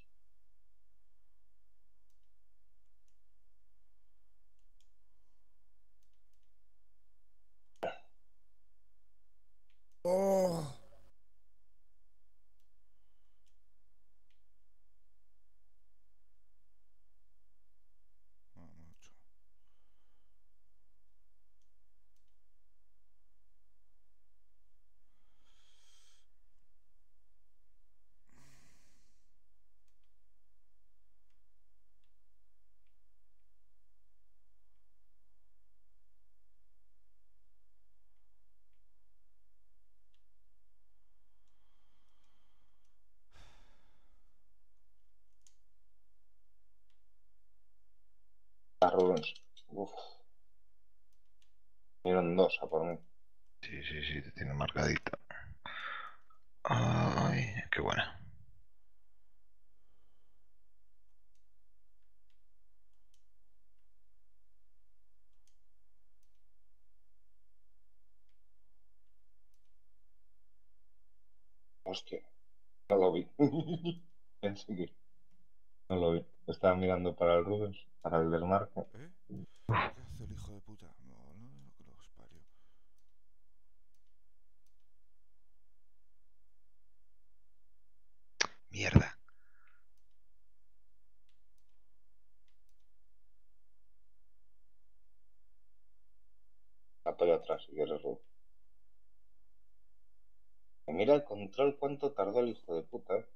Speaker 5: Oh.
Speaker 6: No, mucho.
Speaker 7: A Rubens. Uf. Vinieron dos a por mí.
Speaker 8: Sí, sí, sí, te tiene marcadita. Ay, qué buena.
Speaker 7: Hostia, no lo vi. Pensé que no lo vi. Estaba mirando para el Rubens, para el desmarque.
Speaker 6: ¿Eh? ¿Qué hace el hijo de puta? No, no, no, que los parió.
Speaker 8: Mierda.
Speaker 7: Apoyo atrás, si quieres, Rubens. Y mira el control, cuánto tardó el hijo de puta, ¿eh?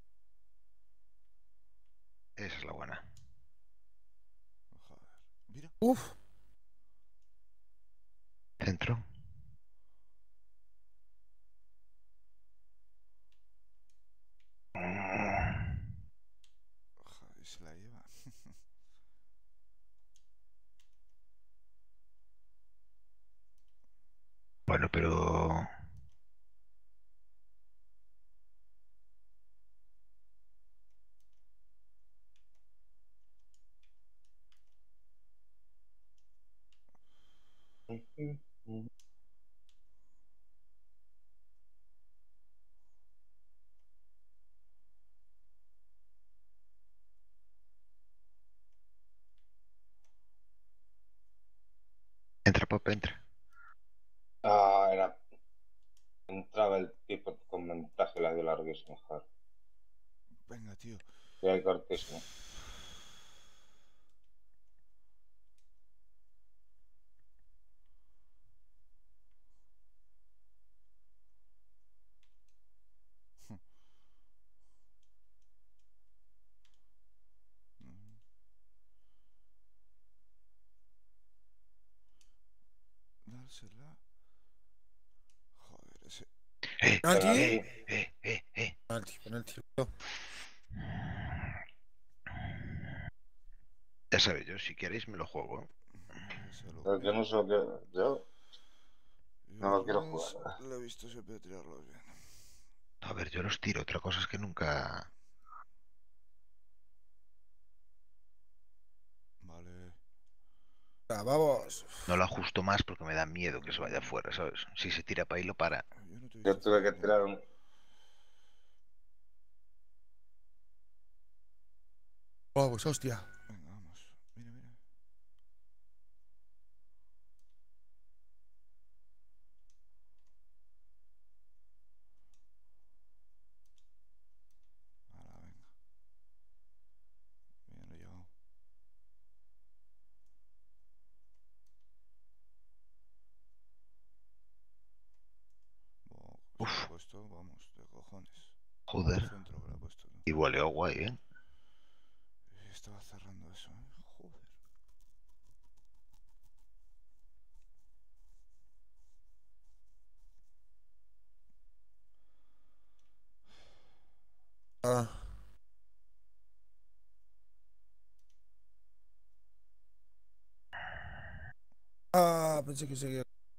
Speaker 8: Esa es la buena.
Speaker 6: Joder. Mira.
Speaker 5: Uf.
Speaker 8: Centro.
Speaker 6: Joder, se la lleva.
Speaker 8: Bueno, pero... Entra, Pop, entra.
Speaker 7: Ah, era. Entraba el tipo con ventaja y la dio larguísimo, joder.
Speaker 6: Venga, tío.
Speaker 7: Y ahí cortísimo.
Speaker 6: Mm. Dársela. Joder, ese.
Speaker 8: Eh,
Speaker 5: Penalti.
Speaker 8: eh, eh, eh, eh.
Speaker 5: Penalti, penalti.
Speaker 8: Ya sabes, yo si queréis me lo juego. ¿eh?
Speaker 6: Ese lo
Speaker 7: Pero yo no sé lo que. Yo
Speaker 6: Yo
Speaker 7: no
Speaker 6: a
Speaker 7: lo quiero
Speaker 6: Rubens
Speaker 7: jugar.
Speaker 6: le he visto siempre tirarlos bien.
Speaker 8: A ver, yo los tiro. Otra cosa es que nunca...
Speaker 6: Vale.
Speaker 5: Ah, vamos.
Speaker 8: No lo ajusto más porque me da miedo que se vaya fuera, ¿sabes? Si se tira para ahí lo para.
Speaker 6: Yo no te he
Speaker 7: Yo
Speaker 6: visto
Speaker 7: tuve que
Speaker 6: tirar
Speaker 7: tirar
Speaker 6: nunca.
Speaker 7: un.
Speaker 5: Vamos, hostia.
Speaker 6: Venga, vamos. Mira, mira. Ahora, venga. Bien, lo he llevado. Buah, se lo
Speaker 8: Uf,
Speaker 6: ha puesto, vamos, de cojones.
Speaker 8: joder.
Speaker 6: Centro que lo ha puesto tú.
Speaker 8: Y voleó guay, ¿eh?
Speaker 6: Estaba cerrando eso, ¿eh? Joder.
Speaker 5: Ah. Ah, pensé que seguía.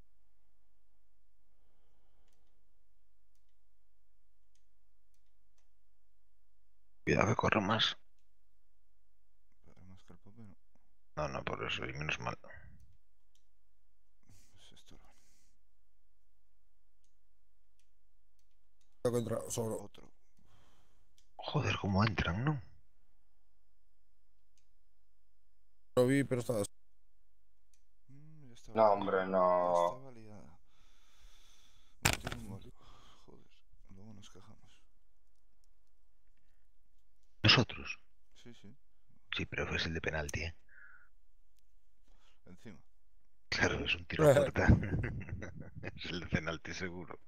Speaker 8: corro más.
Speaker 6: Pero más que el Pope, no.
Speaker 8: No, no, por eso, y menos mal.
Speaker 6: Pues esto lo-
Speaker 5: Tengo que entrar solo.
Speaker 6: Otro.
Speaker 8: Joder, cómo entran, ¿no?
Speaker 5: Lo vi, pero estaba.
Speaker 6: Mm, ya estaba
Speaker 7: No,
Speaker 6: liada.
Speaker 7: hombre,
Speaker 6: Ya
Speaker 7: no.
Speaker 6: estaba liada. Metieron un gol. Joder, luego nos quejamos.
Speaker 8: Nosotros.
Speaker 6: Sí, sí,
Speaker 8: Sí, pero fue el de penalti, ¿eh?
Speaker 6: encima.
Speaker 8: Claro, es un tiro a puerta. Es el de penalti seguro.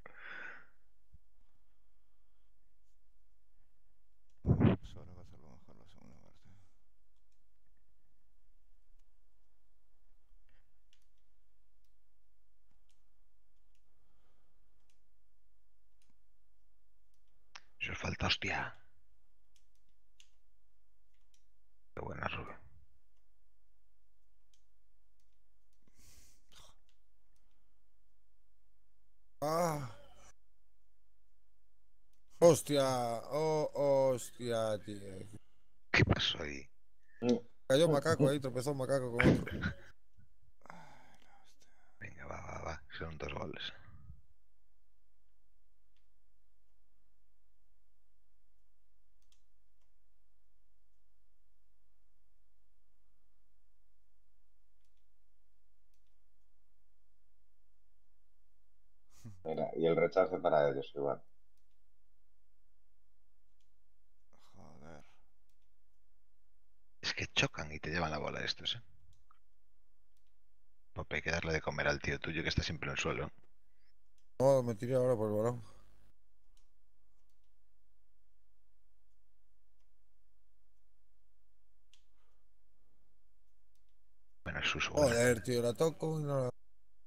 Speaker 6: Pues ahora va a hacerlo mejor la segunda parte.
Speaker 8: Eso es falta, hostia. Qué buena, Rubén.
Speaker 5: Ah. Hostia. Oh, hostia, tío.
Speaker 8: ¿Qué pasó ahí?
Speaker 5: Cayó Macaco ahí, tropezó Macaco con otro.
Speaker 6: Ay, la hostia.
Speaker 8: Venga, va, va, va. Son dos goles.
Speaker 7: Mira, y el rechace para ellos igual.
Speaker 6: Joder.
Speaker 8: Es que chocan y te llevan la bola estos, ¿eh? Pope, hay que darle de comer al tío tuyo que está siempre en el suelo.
Speaker 5: No, me tiré ahora por el balón.
Speaker 8: Bueno, es su buena.
Speaker 5: Joder, tío, la toco y no la.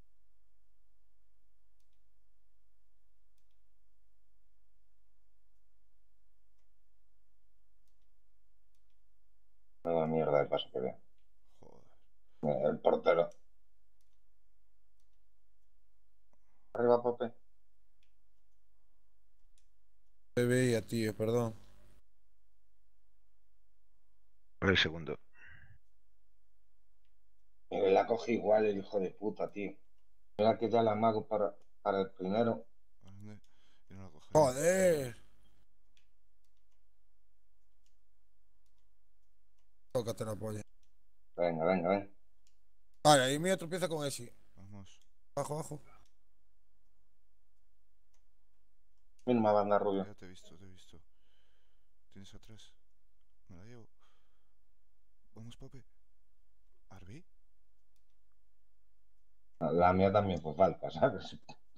Speaker 7: Nueva mierda de paso que veo.
Speaker 6: Joder.
Speaker 7: Mira, el portero. Arriba, Pope.
Speaker 5: Te veía, tío, perdón.
Speaker 8: Por el segundo.
Speaker 7: Mira, la cogí igual el hijo de puta, tío. Mira que ya la mago para, para el primero.
Speaker 6: ¿Dónde? Y no la coge.
Speaker 5: Joder. Tócate la polla.
Speaker 7: Venga, venga, venga.
Speaker 5: Vale, ahí mío tropieza con ese.
Speaker 6: Vamos.
Speaker 5: Abajo, abajo.
Speaker 7: Misma banda rubio.
Speaker 6: Ya te he visto, te he visto. Tienes atrás. Me la llevo. Vamos, Pope. ¿Arbi?
Speaker 7: La mía también fue falta, ¿sabes?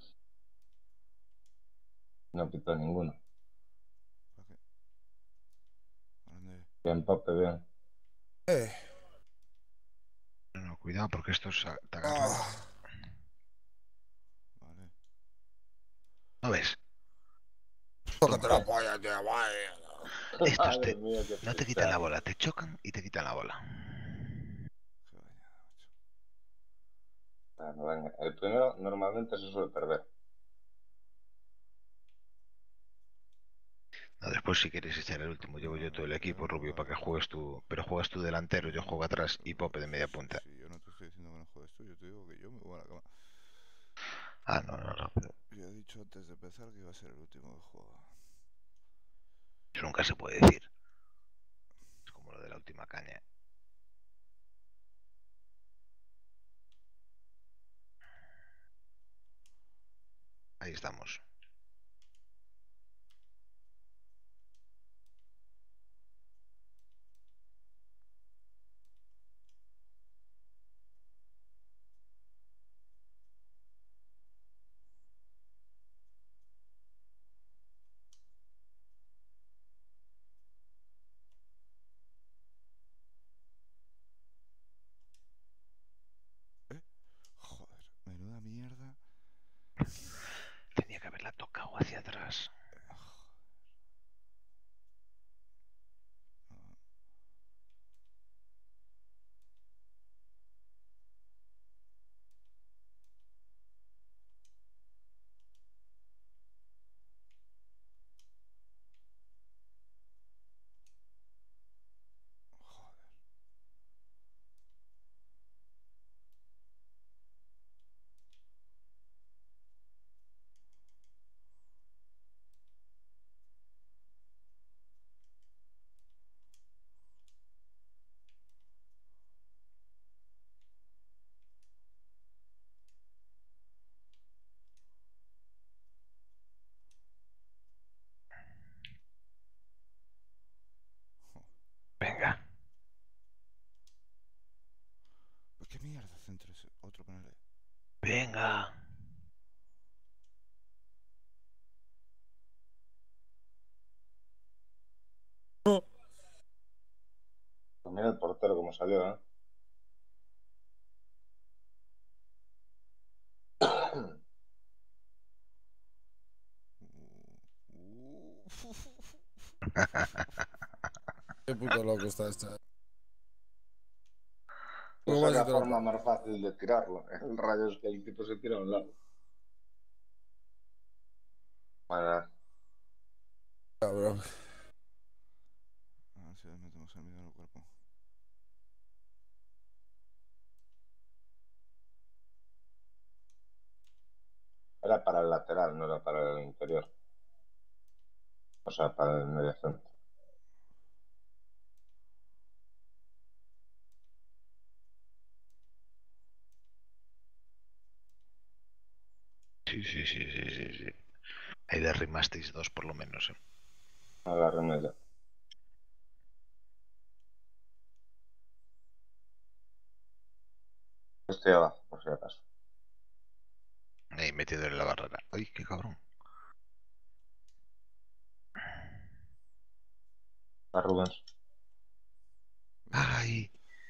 Speaker 7: No pitó ninguno.
Speaker 6: ¿Para qué? ¿Dónde?
Speaker 7: Bien, Pope, bien.
Speaker 5: Eh.
Speaker 8: No, no, cuidado porque estos a- te agarran.
Speaker 5: Ah.
Speaker 6: Vale.
Speaker 8: ¿No ves?
Speaker 5: Tócate la polla, tío. Vaya.
Speaker 8: Estos
Speaker 7: Madre
Speaker 8: te,
Speaker 7: mía, qué
Speaker 8: no te quitan la
Speaker 7: pesado.
Speaker 8: bola, te chocan y te quitan la bola.
Speaker 6: Qué bañada, macho.
Speaker 7: Bueno, venga. El primero normalmente se suele perder.
Speaker 8: No, después si quieres echar el último, llevo yo
Speaker 6: No,
Speaker 8: todo el
Speaker 6: no,
Speaker 8: equipo,
Speaker 6: yo no
Speaker 8: Rubio, para que
Speaker 6: hago-
Speaker 8: juegues tú. Pero juegas tú delantero, yo juego atrás y Pope de media punta.
Speaker 6: Sí, yo no te estoy diciendo que no juegues tú, yo te digo que yo me voy a la cama.
Speaker 8: Ah, no, no, no. pero
Speaker 6: Yo he dicho antes de empezar que iba a ser el último que juego.
Speaker 8: Eso nunca se puede decir. Es como lo de la última caña. Ahí estamos.
Speaker 6: Joder, menuda mierda.
Speaker 8: Tenía que haberla Venga.
Speaker 7: Pues mira el portero como salió, ¿eh?
Speaker 6: Uh,
Speaker 5: Qué puto loco está esta. ¿Cómo
Speaker 7: Esa
Speaker 5: vas
Speaker 7: es
Speaker 5: a
Speaker 7: la
Speaker 5: te la
Speaker 7: forma
Speaker 5: pa-
Speaker 7: más fácil de tirarlo. El rayo es que el tipo se tira a un lado. Bueno,
Speaker 5: cabrón?
Speaker 6: A ver si le metemos el miedo en el cuerpo.
Speaker 7: era para el lateral, no era para el interior. O sea, para el medio centro.
Speaker 8: Sí, sí, sí, sí, sí, sí. Ahí le rimasteis dos por lo menos, ¿eh?
Speaker 7: A la remella. Estoy abajo, por si acaso.
Speaker 8: Ahí metido en la barrera. Ay, qué cabrón.
Speaker 7: A Rubens.
Speaker 8: Ay.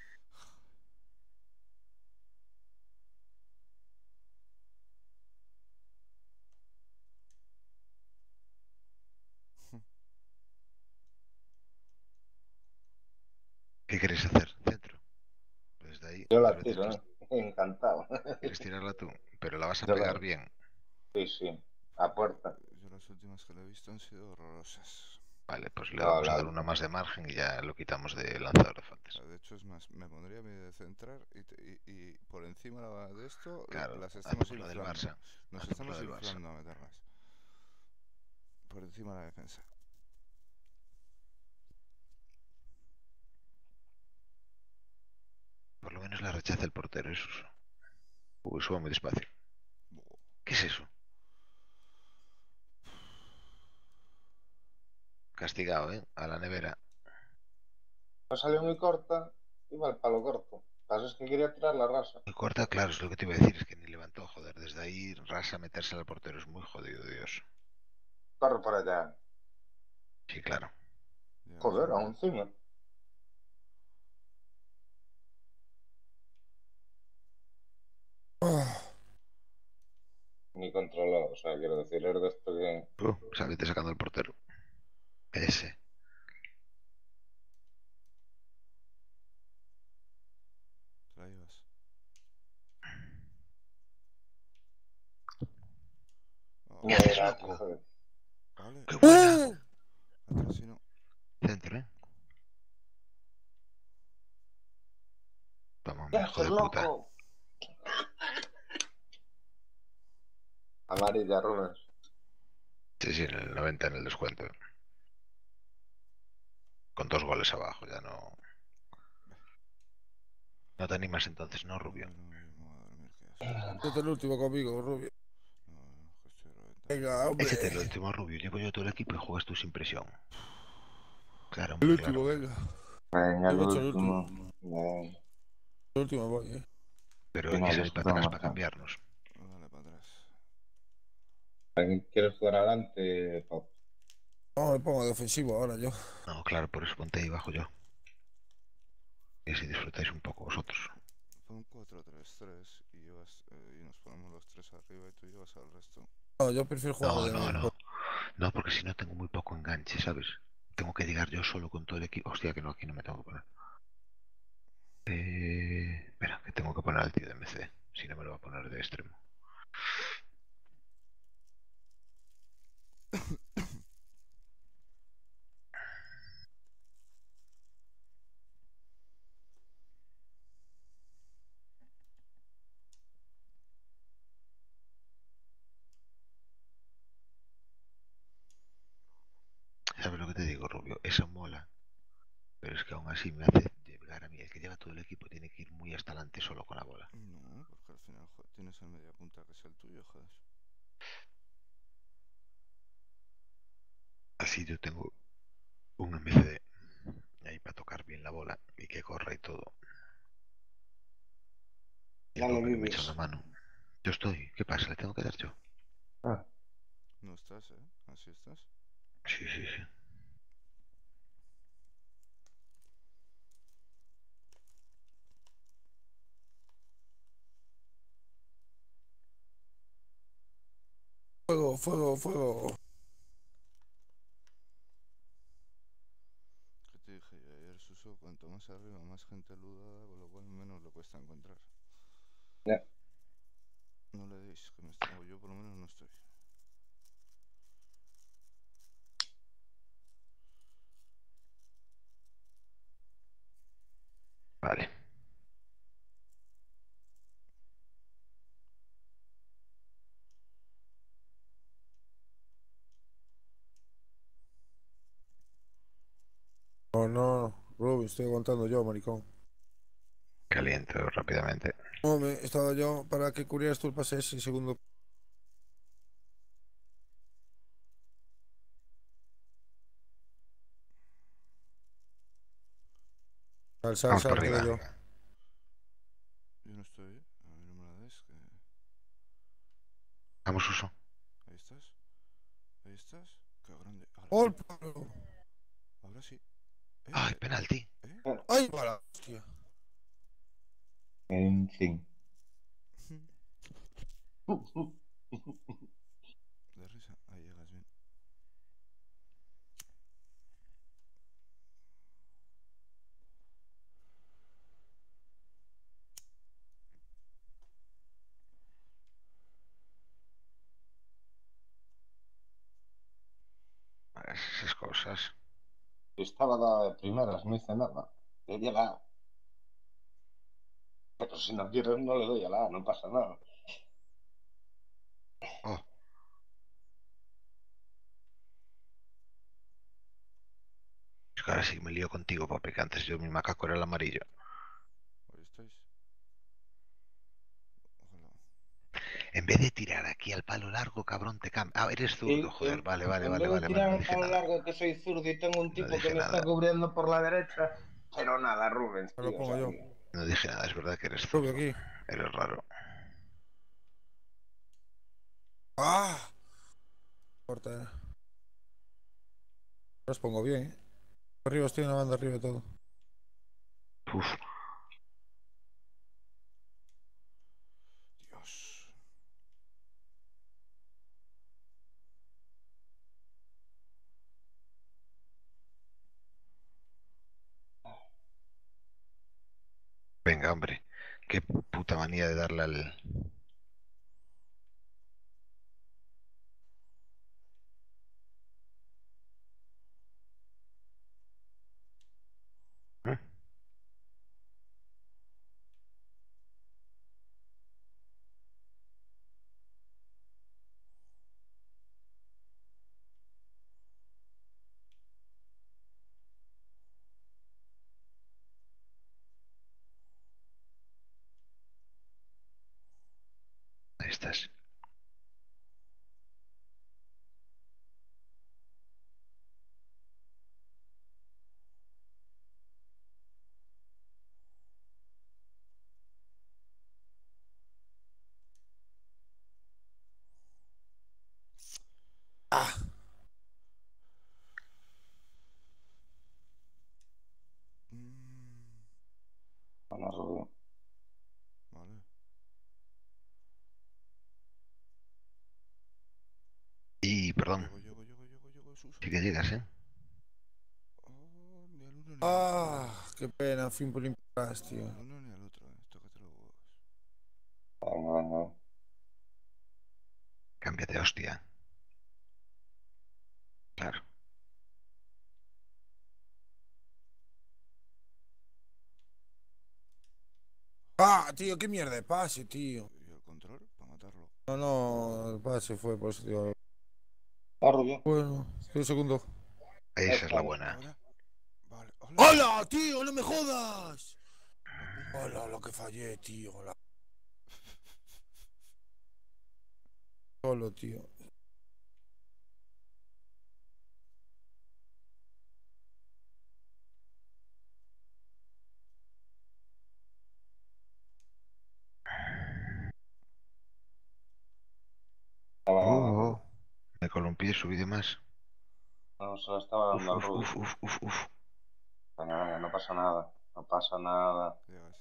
Speaker 8: ¿Qué queréis hacer? Centro. Desde ahí.
Speaker 7: Yo la
Speaker 8: pero
Speaker 7: tiro,
Speaker 8: tienes
Speaker 7: ¿eh? Encantado.
Speaker 8: que- ¿Quieres tirarla tú? Pero la vas a
Speaker 7: Yo
Speaker 8: pegar
Speaker 7: la...
Speaker 8: bien.
Speaker 7: Sí, sí. A puerta.
Speaker 6: Yo las últimas que le he visto han sido horrorosas.
Speaker 8: Vale, pues le
Speaker 7: No,
Speaker 8: vamos a
Speaker 7: la...
Speaker 8: dar una más de margen y ya lo quitamos de lanzador de
Speaker 6: O
Speaker 8: faltas.
Speaker 6: sea, de hecho, es más, me pondría a mí de centrar y, te- y- y por encima la- de esto la-
Speaker 8: Claro,
Speaker 6: las estamos
Speaker 8: hacemos la del
Speaker 6: inflando.
Speaker 8: Barça.
Speaker 6: Nos
Speaker 8: Hacemos
Speaker 6: estamos
Speaker 8: la del Barça.
Speaker 6: inflando a meterlas. Por encima de la defensa.
Speaker 8: Por lo menos la rechaza el portero, eso. Uy, suba muy despacio.
Speaker 6: Buah.
Speaker 8: ¿Qué es eso? Castigado, ¿eh? A la nevera.
Speaker 7: No salió muy corta. Iba al palo corto. Lo que pasa es que quería tirar la rasa.
Speaker 8: Muy corta, claro, es lo que te iba a decir, es que ni levantó, joder. Desde ahí, rasa meterse al portero es muy jodido, Dios.
Speaker 7: Corre por allá.
Speaker 8: Sí, claro.
Speaker 6: Ya,
Speaker 7: Joder,
Speaker 6: sí.
Speaker 7: aún encima.
Speaker 5: Ah,
Speaker 7: Ni controlado. O sea, quiero decir, es de esto que...
Speaker 8: Uh, saliste sacando el portero. Ese.
Speaker 6: Te la llevas. Oh,
Speaker 8: ¿Qué haces,
Speaker 7: Mira,
Speaker 8: loco?
Speaker 7: joder.
Speaker 6: vale.
Speaker 8: ¡Qué buena!
Speaker 6: Atrás si no.
Speaker 8: Centro, ¿eh? Vamos,
Speaker 7: ¿Qué
Speaker 8: hijo
Speaker 7: haces,
Speaker 8: de puta.
Speaker 7: loco? Amarilla, Rubens.
Speaker 8: Sí, sí, en el noventa en el descuento. Con dos goles abajo, ya no. No te animas entonces, ¿no, Rubio?
Speaker 6: No, no, yo me voy a dormir, que ya son las
Speaker 5: Este es el último conmigo, Rubio.
Speaker 6: No, no, que estoy reventado.
Speaker 5: Venga, hombre.
Speaker 8: Échate el último, Rubio. Llevo yo todo el equipo y juegas tú sin presión. Claro,
Speaker 5: El
Speaker 8: hombre,
Speaker 5: último,
Speaker 8: claro.
Speaker 5: venga.
Speaker 7: Venga, el
Speaker 5: Yo me echo el
Speaker 7: último. Venga.
Speaker 5: El último voy, eh.
Speaker 8: Pero
Speaker 7: Sí,
Speaker 8: hay
Speaker 7: no,
Speaker 8: que
Speaker 7: yo
Speaker 8: salir
Speaker 7: estoy
Speaker 8: para atrás
Speaker 7: más
Speaker 8: para
Speaker 7: tarde.
Speaker 8: cambiarnos.
Speaker 6: Dale para atrás.
Speaker 7: ¿Alguien quiere jugar adelante, Pau?
Speaker 5: No, me pongo de ofensivo ahora yo.
Speaker 8: No, claro, por eso ponte ahí bajo yo. Y así disfrutáis un poco vosotros.
Speaker 6: Pon cuatro tres tres y, llevas, eh, y nos ponemos los tres arriba y tú llevas al resto.
Speaker 5: No, yo prefiero jugar
Speaker 8: No,
Speaker 5: de
Speaker 8: no, no. No, porque si no tengo muy poco enganche, ¿sabes? Tengo que llegar yo solo con todo el equipo. Hostia, que no, aquí no me tengo que poner. Eh... Espera, que tengo que poner al tío de M C. Si no me lo va a poner de extremo. ¿Sabes lo que te digo, Rubio? Eso mola. Pero es que aún así me hace llegar a mí. El que lleva todo el equipo tiene que ir muy hasta adelante solo con la bola.
Speaker 6: No, porque al final jo- tienes el media punta que es el tuyo, joder.
Speaker 8: Así yo tengo un M C D ahí para tocar bien la bola y que corra y todo. Y el
Speaker 7: Dale,
Speaker 8: Rubio que me echa
Speaker 7: Vivis.
Speaker 8: una mano. Yo estoy. ¿Qué pasa? ¿Le tengo que dar yo?
Speaker 7: Ah,
Speaker 6: No estás, ¿eh? Así estás.
Speaker 8: Sí, sí, sí.
Speaker 5: Fuego, fuego, fuego.
Speaker 6: ¿Qué te dije yo ayer, Suso? Cuanto más arriba, más gente ludada, con lo cual menos le cuesta encontrar.
Speaker 7: ya.
Speaker 6: No le deis, que me está... o yo por lo menos no estoy.
Speaker 8: Vale.
Speaker 5: No, no, Rubén, estoy aguantando yo, maricón.
Speaker 8: Caliento rápidamente.
Speaker 5: No, me estaba yo para que cubrieras tú el pase ese segundo. Sal, sal,
Speaker 8: Vamos
Speaker 5: sal,
Speaker 8: por
Speaker 5: quedo
Speaker 8: arriba.
Speaker 5: yo.
Speaker 6: Yo no estoy, ¿eh? A mí no me la des, que...
Speaker 8: Vamos, Uso.
Speaker 6: Ahí estás. Ahí estás. Qué grande. Ahora,
Speaker 5: ¡Gol, Pablo!
Speaker 6: ahora sí. ¿Eh?
Speaker 8: ¡Ay,
Speaker 6: ¿Eh?
Speaker 8: penalti!
Speaker 6: ¿Eh?
Speaker 5: ¡Ay, para! Hostia.
Speaker 7: En fin.
Speaker 6: De risa. Ahí llegas bien.
Speaker 8: Esas cosas.
Speaker 7: Estaba dada de primeras, no hice nada. Le di a la A. Pero si no quieres, no le doy a la A, no pasa nada.
Speaker 8: Oh, es que ahora sí me lío contigo, papi, que antes yo mi macaco era el amarillo.
Speaker 6: Ahí estáis. Ojalá.
Speaker 8: En vez de tirar aquí al palo largo, cabrón, te cambia. Ah, eres zurdo,
Speaker 7: En,
Speaker 8: joder.
Speaker 7: en-
Speaker 8: Vale, vale,
Speaker 7: en
Speaker 8: vale,
Speaker 7: vez de
Speaker 8: vale, vale.
Speaker 7: tirar
Speaker 8: No
Speaker 7: al
Speaker 8: dije
Speaker 7: palo
Speaker 8: nada.
Speaker 7: largo que soy zurdo y tengo un
Speaker 8: No
Speaker 7: tipo que
Speaker 8: dije
Speaker 7: me está
Speaker 8: nada.
Speaker 7: cubriendo por la derecha, pero nada, Rubens,
Speaker 5: Me lo
Speaker 7: tío, o
Speaker 5: pongo
Speaker 7: sea,
Speaker 5: yo.
Speaker 7: que-
Speaker 8: No dije nada, es verdad que eres
Speaker 5: Rubén,
Speaker 8: zurdo.
Speaker 5: aquí.
Speaker 8: Eres raro.
Speaker 5: ¡Ah! Corta, eh. Los pongo bien, eh. Arriba estoy en la banda, arriba todo.
Speaker 8: Uf,
Speaker 6: Dios.
Speaker 8: venga, hombre. Qué puta manía de darle al. ¿Eh? Ahí estás.
Speaker 5: ¡Ah!
Speaker 6: Mm,
Speaker 7: Bueno, Rubén.
Speaker 6: vale.
Speaker 8: Y, perdón.
Speaker 6: Llego, llego, llego, llego, llego, Suso.
Speaker 8: Sí que llegas, ¿eh?
Speaker 6: Oh, ni al uno ni al
Speaker 5: ¡Ah!
Speaker 6: otro.
Speaker 5: ¡Qué pena! Fin por limpias,
Speaker 6: Ni
Speaker 5: tío.
Speaker 6: al uno ni al otro, eh. Tócate los huevos.
Speaker 7: Venga, venga.
Speaker 8: Cámbiate, hostia. Claro.
Speaker 5: ¡Ah, tío! ¡Qué mierda de pase, tío!
Speaker 6: ¿Y el control? Para matarlo.
Speaker 5: No, no, el pase fue por eso, tío.
Speaker 7: Va, Rubén.
Speaker 5: Bueno, un segundo.
Speaker 8: Esa es la
Speaker 7: Esta,
Speaker 8: buena.
Speaker 6: Ahora. Vale. ¡Hola!
Speaker 5: ¡Hola, tío! ¡No me jodas!
Speaker 6: Papi.
Speaker 5: ¡Hola, lo que fallé, tío! La... Solo, tío.
Speaker 8: un pie, subí de más.
Speaker 7: No, se la estaba
Speaker 8: Uf,
Speaker 7: dando al
Speaker 8: uf,
Speaker 7: Rudy.
Speaker 8: uf, uf, uf, uf.
Speaker 7: Venga, venga, no pasa nada. No pasa nada.
Speaker 6: Llegas.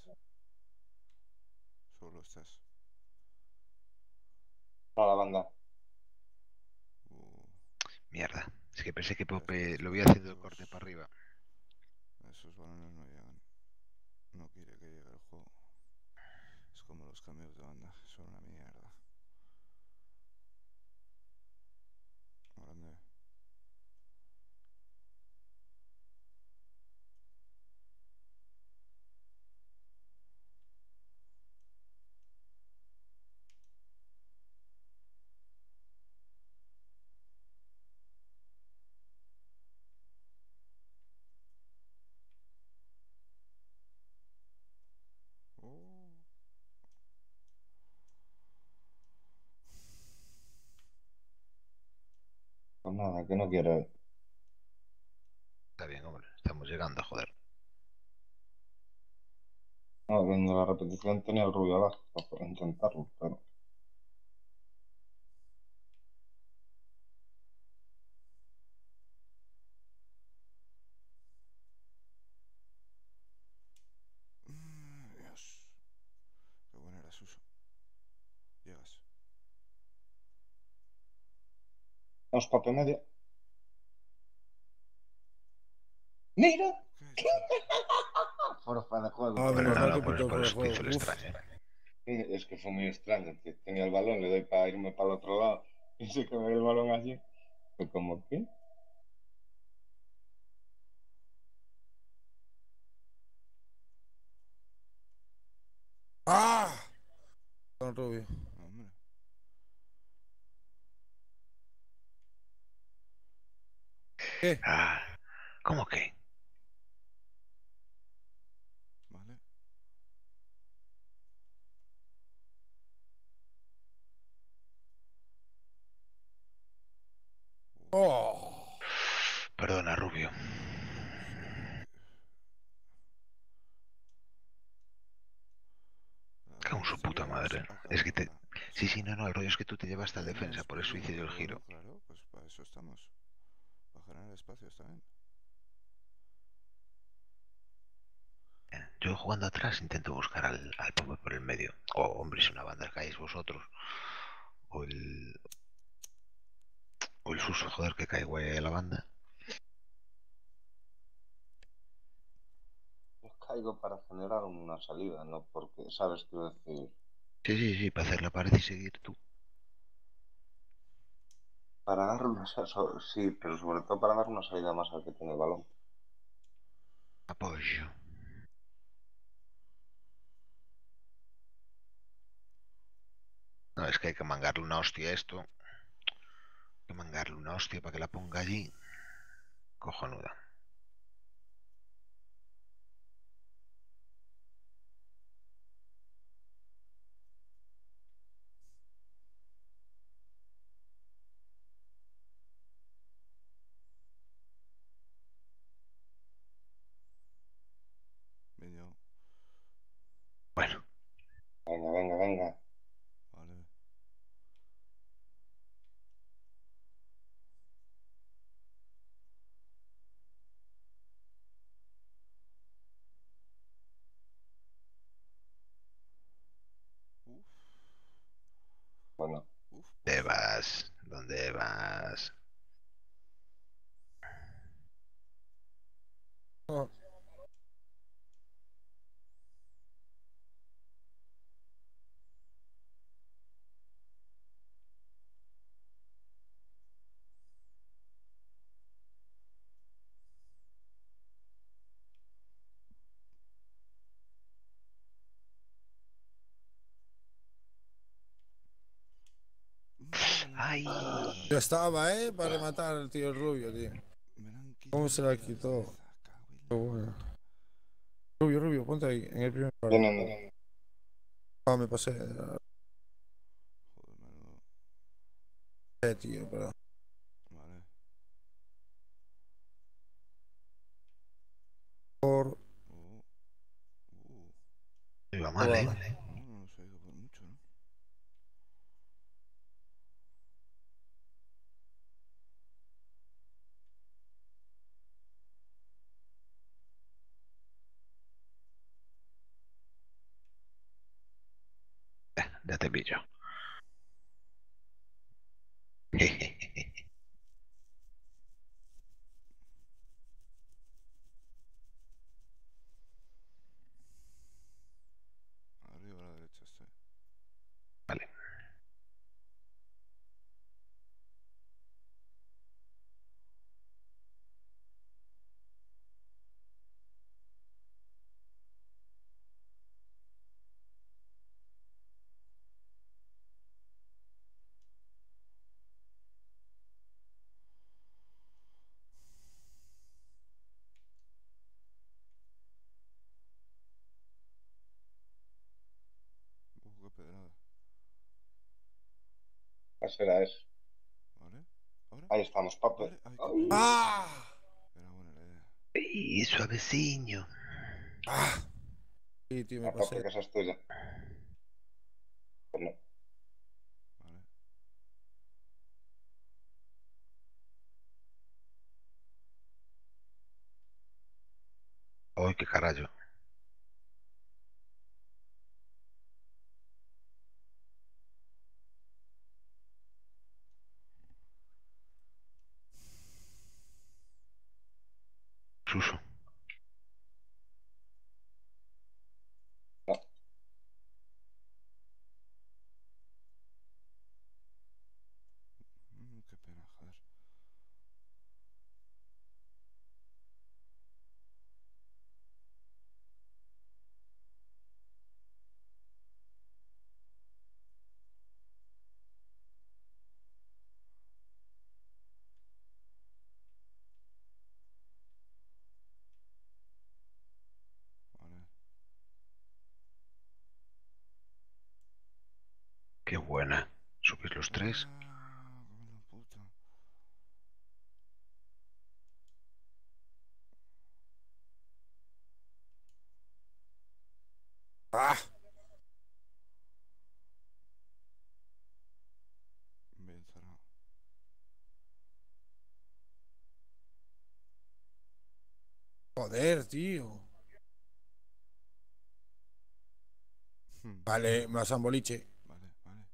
Speaker 6: Solo estás.
Speaker 7: No, la banda.
Speaker 6: Uh,
Speaker 8: Mierda. Es que pensé que
Speaker 6: Ya
Speaker 8: Pope
Speaker 6: estás,
Speaker 8: lo
Speaker 6: ya
Speaker 8: había haciendo el
Speaker 6: esos-
Speaker 8: corte para arriba.
Speaker 6: Esos balones no llegan. No quiere que llegue el juego. Es como los cambios de banda. Son una mierda. Grande. Oh.
Speaker 7: Pues nada, que no quiere.
Speaker 8: Está bien, hombre. Estamos llegando, joder.
Speaker 7: No, viendo la repetición tenía el Rubio abajo para intentarlo, pero.
Speaker 6: Mm, Dios. Qué buena era Suso. Llegas.
Speaker 7: Vamos, Pape medio. ¡Mira!
Speaker 6: ¿Qué ha hecho?
Speaker 7: Fuera fuera de juego.
Speaker 5: Ah,
Speaker 7: tío.
Speaker 5: menos
Speaker 8: No,
Speaker 5: mal
Speaker 8: no,
Speaker 5: que
Speaker 8: por,
Speaker 5: pitó
Speaker 8: por
Speaker 5: fuera de
Speaker 8: eso te hizo
Speaker 5: juego.
Speaker 8: el
Speaker 5: Uf.
Speaker 8: extraño. ¿eh?
Speaker 7: Es que fue muy extraño. tío. Tenía el balón, le doy para irme para el otro lado. Y se quedó el balón allí. Fue como que.
Speaker 5: ¡Ah! Don Rubio.
Speaker 6: Hombre.
Speaker 5: ¿Qué?
Speaker 8: Ah, ¿cómo que?
Speaker 6: Vale.
Speaker 5: ¡Oh!
Speaker 8: Perdona, Rubio.
Speaker 6: La
Speaker 8: Cago en su
Speaker 6: repetición
Speaker 8: puta
Speaker 6: ya vas
Speaker 8: madre.
Speaker 6: a
Speaker 8: Es que te...
Speaker 6: acabarla.
Speaker 8: Sí, sí, no, no, el rollo es que tú te llevaste al
Speaker 6: Bueno,
Speaker 8: defensa, por eso
Speaker 6: espero,
Speaker 8: hice yo el
Speaker 6: pero
Speaker 8: giro.
Speaker 6: claro, pues para eso estamos. Para generar espacios también.
Speaker 8: Yo jugando atrás intento buscar al, al Pope por el medio. O, hombre, si una banda caéis vosotros. O el... O el Suso, joder, que cae guay a la banda.
Speaker 7: Yo caigo para generar una salida, ¿no? Porque, ¿sabes? Quiero decir.
Speaker 8: Sí, sí, sí, para hacer la pared y seguir tú.
Speaker 7: Para dar una salida. Sí, pero sobre todo para dar una salida más al que tiene el balón.
Speaker 8: Apoyo. No, es que hay que mangarle una hostia a esto. Hay que mangarle una hostia para que la ponga allí. Cojonuda.
Speaker 6: Venga,
Speaker 8: Bueno,
Speaker 7: Venga, venga, venga.
Speaker 6: vale. Uf,
Speaker 7: Bueno,
Speaker 6: uf,
Speaker 8: ¿dónde
Speaker 6: uf.
Speaker 8: vas? ¿Dónde vas?
Speaker 5: Oh.
Speaker 6: Mm, me la han
Speaker 8: ¡Ay!
Speaker 6: quitado.
Speaker 5: Ya estaba, ¿eh? Para rematar al tío Rubio, tío.
Speaker 6: Me la han quitado
Speaker 5: ¿Cómo se la
Speaker 6: de
Speaker 5: quitó?
Speaker 6: cabeza, cago en
Speaker 5: Qué
Speaker 6: la
Speaker 5: bueno.
Speaker 6: mar.
Speaker 5: Rubio, Rubio, ponte ahí, en el primer palo.
Speaker 7: vienen.
Speaker 5: Ah, me pasé.
Speaker 6: Joder, menudo.
Speaker 5: Eh, tío, perdón.
Speaker 6: Vale.
Speaker 5: Por...
Speaker 6: Oh, uh.
Speaker 8: Iba mal, ¿eh?
Speaker 6: No, no nos ha ido por mucho, ¿no?
Speaker 8: ya te pillo.
Speaker 6: Arriba a la derecha estoy.
Speaker 8: Vale.
Speaker 6: Uh, qué pedrada.
Speaker 7: ¿Qué será eso?
Speaker 6: ¿Vale? ¿Ahora?
Speaker 7: Ahí estamos, papi.
Speaker 6: Vale. Ay, qué
Speaker 7: Ay.
Speaker 6: pedrada.
Speaker 5: ¡Ah!
Speaker 6: Era buena la idea.
Speaker 8: Y suaveciño.
Speaker 5: ¡Ah! Sí, tío, me
Speaker 7: Ah, papi,
Speaker 5: pasé.
Speaker 7: que esa es tuya. Pues no.
Speaker 6: Vale.
Speaker 8: Ay, qué carajo. Suso.
Speaker 6: Mm, qué pena, joder. Vale.
Speaker 8: Qué buena. Subís los tres.
Speaker 6: Ah, qué buena puta.
Speaker 5: ¡Ah!
Speaker 6: Bien cerrado.
Speaker 5: Joder, tío.
Speaker 6: Hmm.
Speaker 5: Vale, más boliche.
Speaker 6: Vale, vale.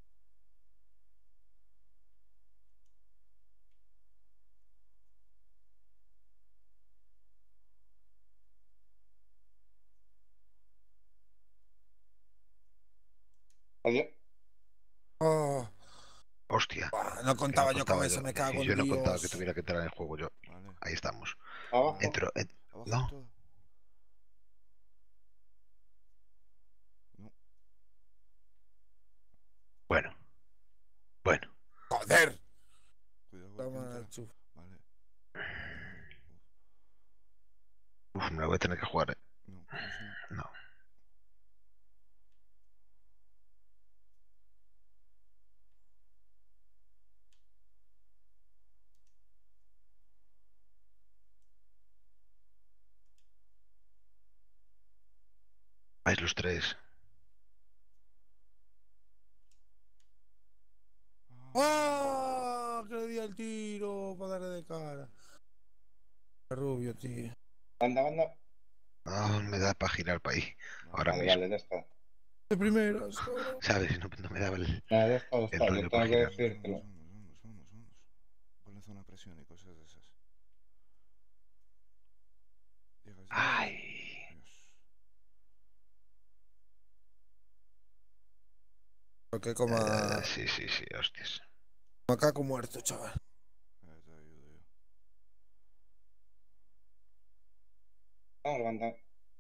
Speaker 7: Adiós.
Speaker 5: Oh,
Speaker 8: Hostia.
Speaker 5: ah, no
Speaker 8: Que
Speaker 5: contaba
Speaker 8: no
Speaker 5: yo con
Speaker 8: contaba
Speaker 5: eso,
Speaker 8: yo.
Speaker 5: me
Speaker 8: Y
Speaker 5: cago en
Speaker 8: yo no contaba que
Speaker 5: Dios.
Speaker 8: tuviera que entrar en el juego yo.
Speaker 6: Vale.
Speaker 8: Ahí estamos.
Speaker 7: Abajo.
Speaker 8: Entro. en-
Speaker 6: Abajo
Speaker 8: No.
Speaker 6: todo. No.
Speaker 8: Bueno. Bueno.
Speaker 5: Joder.
Speaker 6: Cuidado con el que
Speaker 5: Toma,
Speaker 6: entra.
Speaker 5: chuf.
Speaker 6: Vale. Vale, vale. Uf.
Speaker 8: Uf, me la voy a tener que jugar, eh.
Speaker 6: No, con eso no.
Speaker 8: No. Vais los tres.
Speaker 5: ¡Ah! Que le di al tiro para darle de cara. Rubio, tío.
Speaker 7: Anda, anda.
Speaker 8: No me da para girar para ahí.
Speaker 6: Vale.
Speaker 8: Ahora
Speaker 7: Vale,
Speaker 8: mismo.
Speaker 7: vale, ya está.
Speaker 5: De primeras, cabrón.
Speaker 8: ¿Sabes? No, no me daba el,
Speaker 7: Nada, ya está, ya
Speaker 8: el
Speaker 7: está. Yo
Speaker 8: rollo por
Speaker 7: tengo que
Speaker 8: girar.
Speaker 7: decir que no.
Speaker 6: Vamos, vamos, vamos, vamos, vamos. Ponle zona presión y cosas de esas. Llegas, llegas.
Speaker 8: Ay.
Speaker 6: Dios.
Speaker 5: Porque
Speaker 8: Ya,
Speaker 5: como
Speaker 8: ya, ya. Sí, sí, sí, hostias.
Speaker 5: macaco muerto, chaval.
Speaker 6: Ya te ayudo yo.
Speaker 7: Vamos, banda.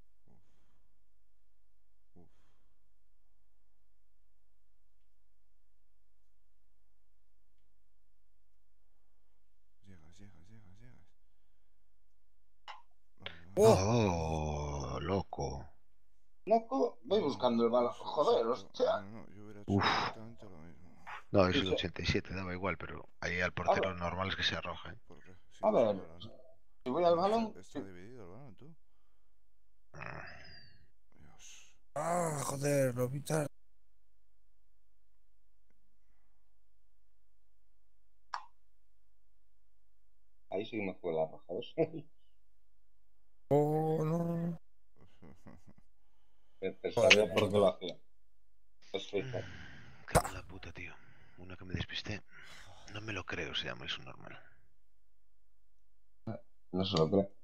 Speaker 6: Uf. Llegas, llegas, llegas, llegas. Vale, vale.
Speaker 5: ¡Oh!
Speaker 8: Oh, loco.
Speaker 7: Loco, voy
Speaker 6: No,
Speaker 7: buscando el balón.
Speaker 6: eso,
Speaker 7: Joder,
Speaker 6: exacto.
Speaker 7: hostia.
Speaker 6: No, no, yo hubiera hecho
Speaker 8: Uf.
Speaker 6: exactamente lo mismo.
Speaker 8: No, es
Speaker 7: Sí,
Speaker 8: el
Speaker 7: sí.
Speaker 8: ochenta y siete, daba igual, pero ahí al
Speaker 7: A
Speaker 8: portero
Speaker 7: ver,
Speaker 8: normal es que se arroja, ¿eh?
Speaker 6: ¿Por qué? Sí,
Speaker 7: a
Speaker 6: es el
Speaker 7: ver.
Speaker 6: balón.
Speaker 7: Si voy al
Speaker 6: No, está,
Speaker 7: balón.
Speaker 6: está dividido el balón, tú.
Speaker 8: Ah,
Speaker 6: Dios.
Speaker 5: ¡Ah, joder! Lo vital.
Speaker 7: Ahí sí me fue la raja, ¿ves?
Speaker 5: Oh, no.
Speaker 7: Sabía
Speaker 5: Joder,
Speaker 7: por qué
Speaker 5: niño.
Speaker 7: lo hacía. Es fijo.
Speaker 8: puta, tío. Una que me despisté. No me lo creo, se llama eso normal.
Speaker 7: No se lo cree.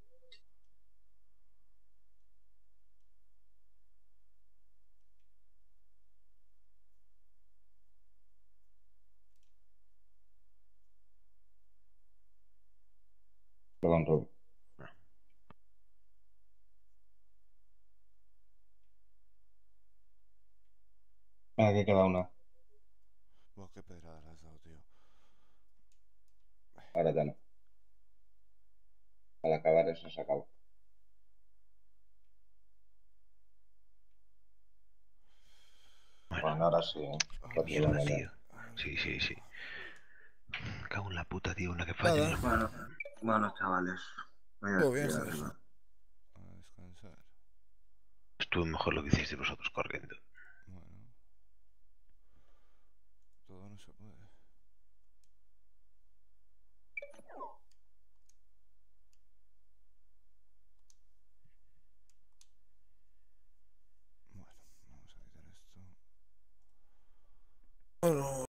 Speaker 7: Perdón, Rob. Venga, que queda una.
Speaker 6: Buah, qué pedrada le has dado, tío.
Speaker 7: Ahora ya no. Al acabar eso se acabó.
Speaker 8: Bueno,
Speaker 7: Bueno, ahora sí, ¿eh?
Speaker 6: Ah,
Speaker 7: Cuatro de la
Speaker 8: mierda,
Speaker 7: mañana.
Speaker 8: tío. Sí, sí, sí. Cago en la puta, tío. Una que
Speaker 5: Nada.
Speaker 8: falla.
Speaker 7: Bueno, bueno, chavales. Voy a
Speaker 5: Todo bien,
Speaker 7: estudiar
Speaker 5: joder.
Speaker 7: arriba.
Speaker 6: A descansar.
Speaker 8: Estuvo mejor lo que hicisteis vosotros corriendo.
Speaker 6: Bueno. Todo no se puede. Bueno, vamos a quitar esto.
Speaker 5: Bueno,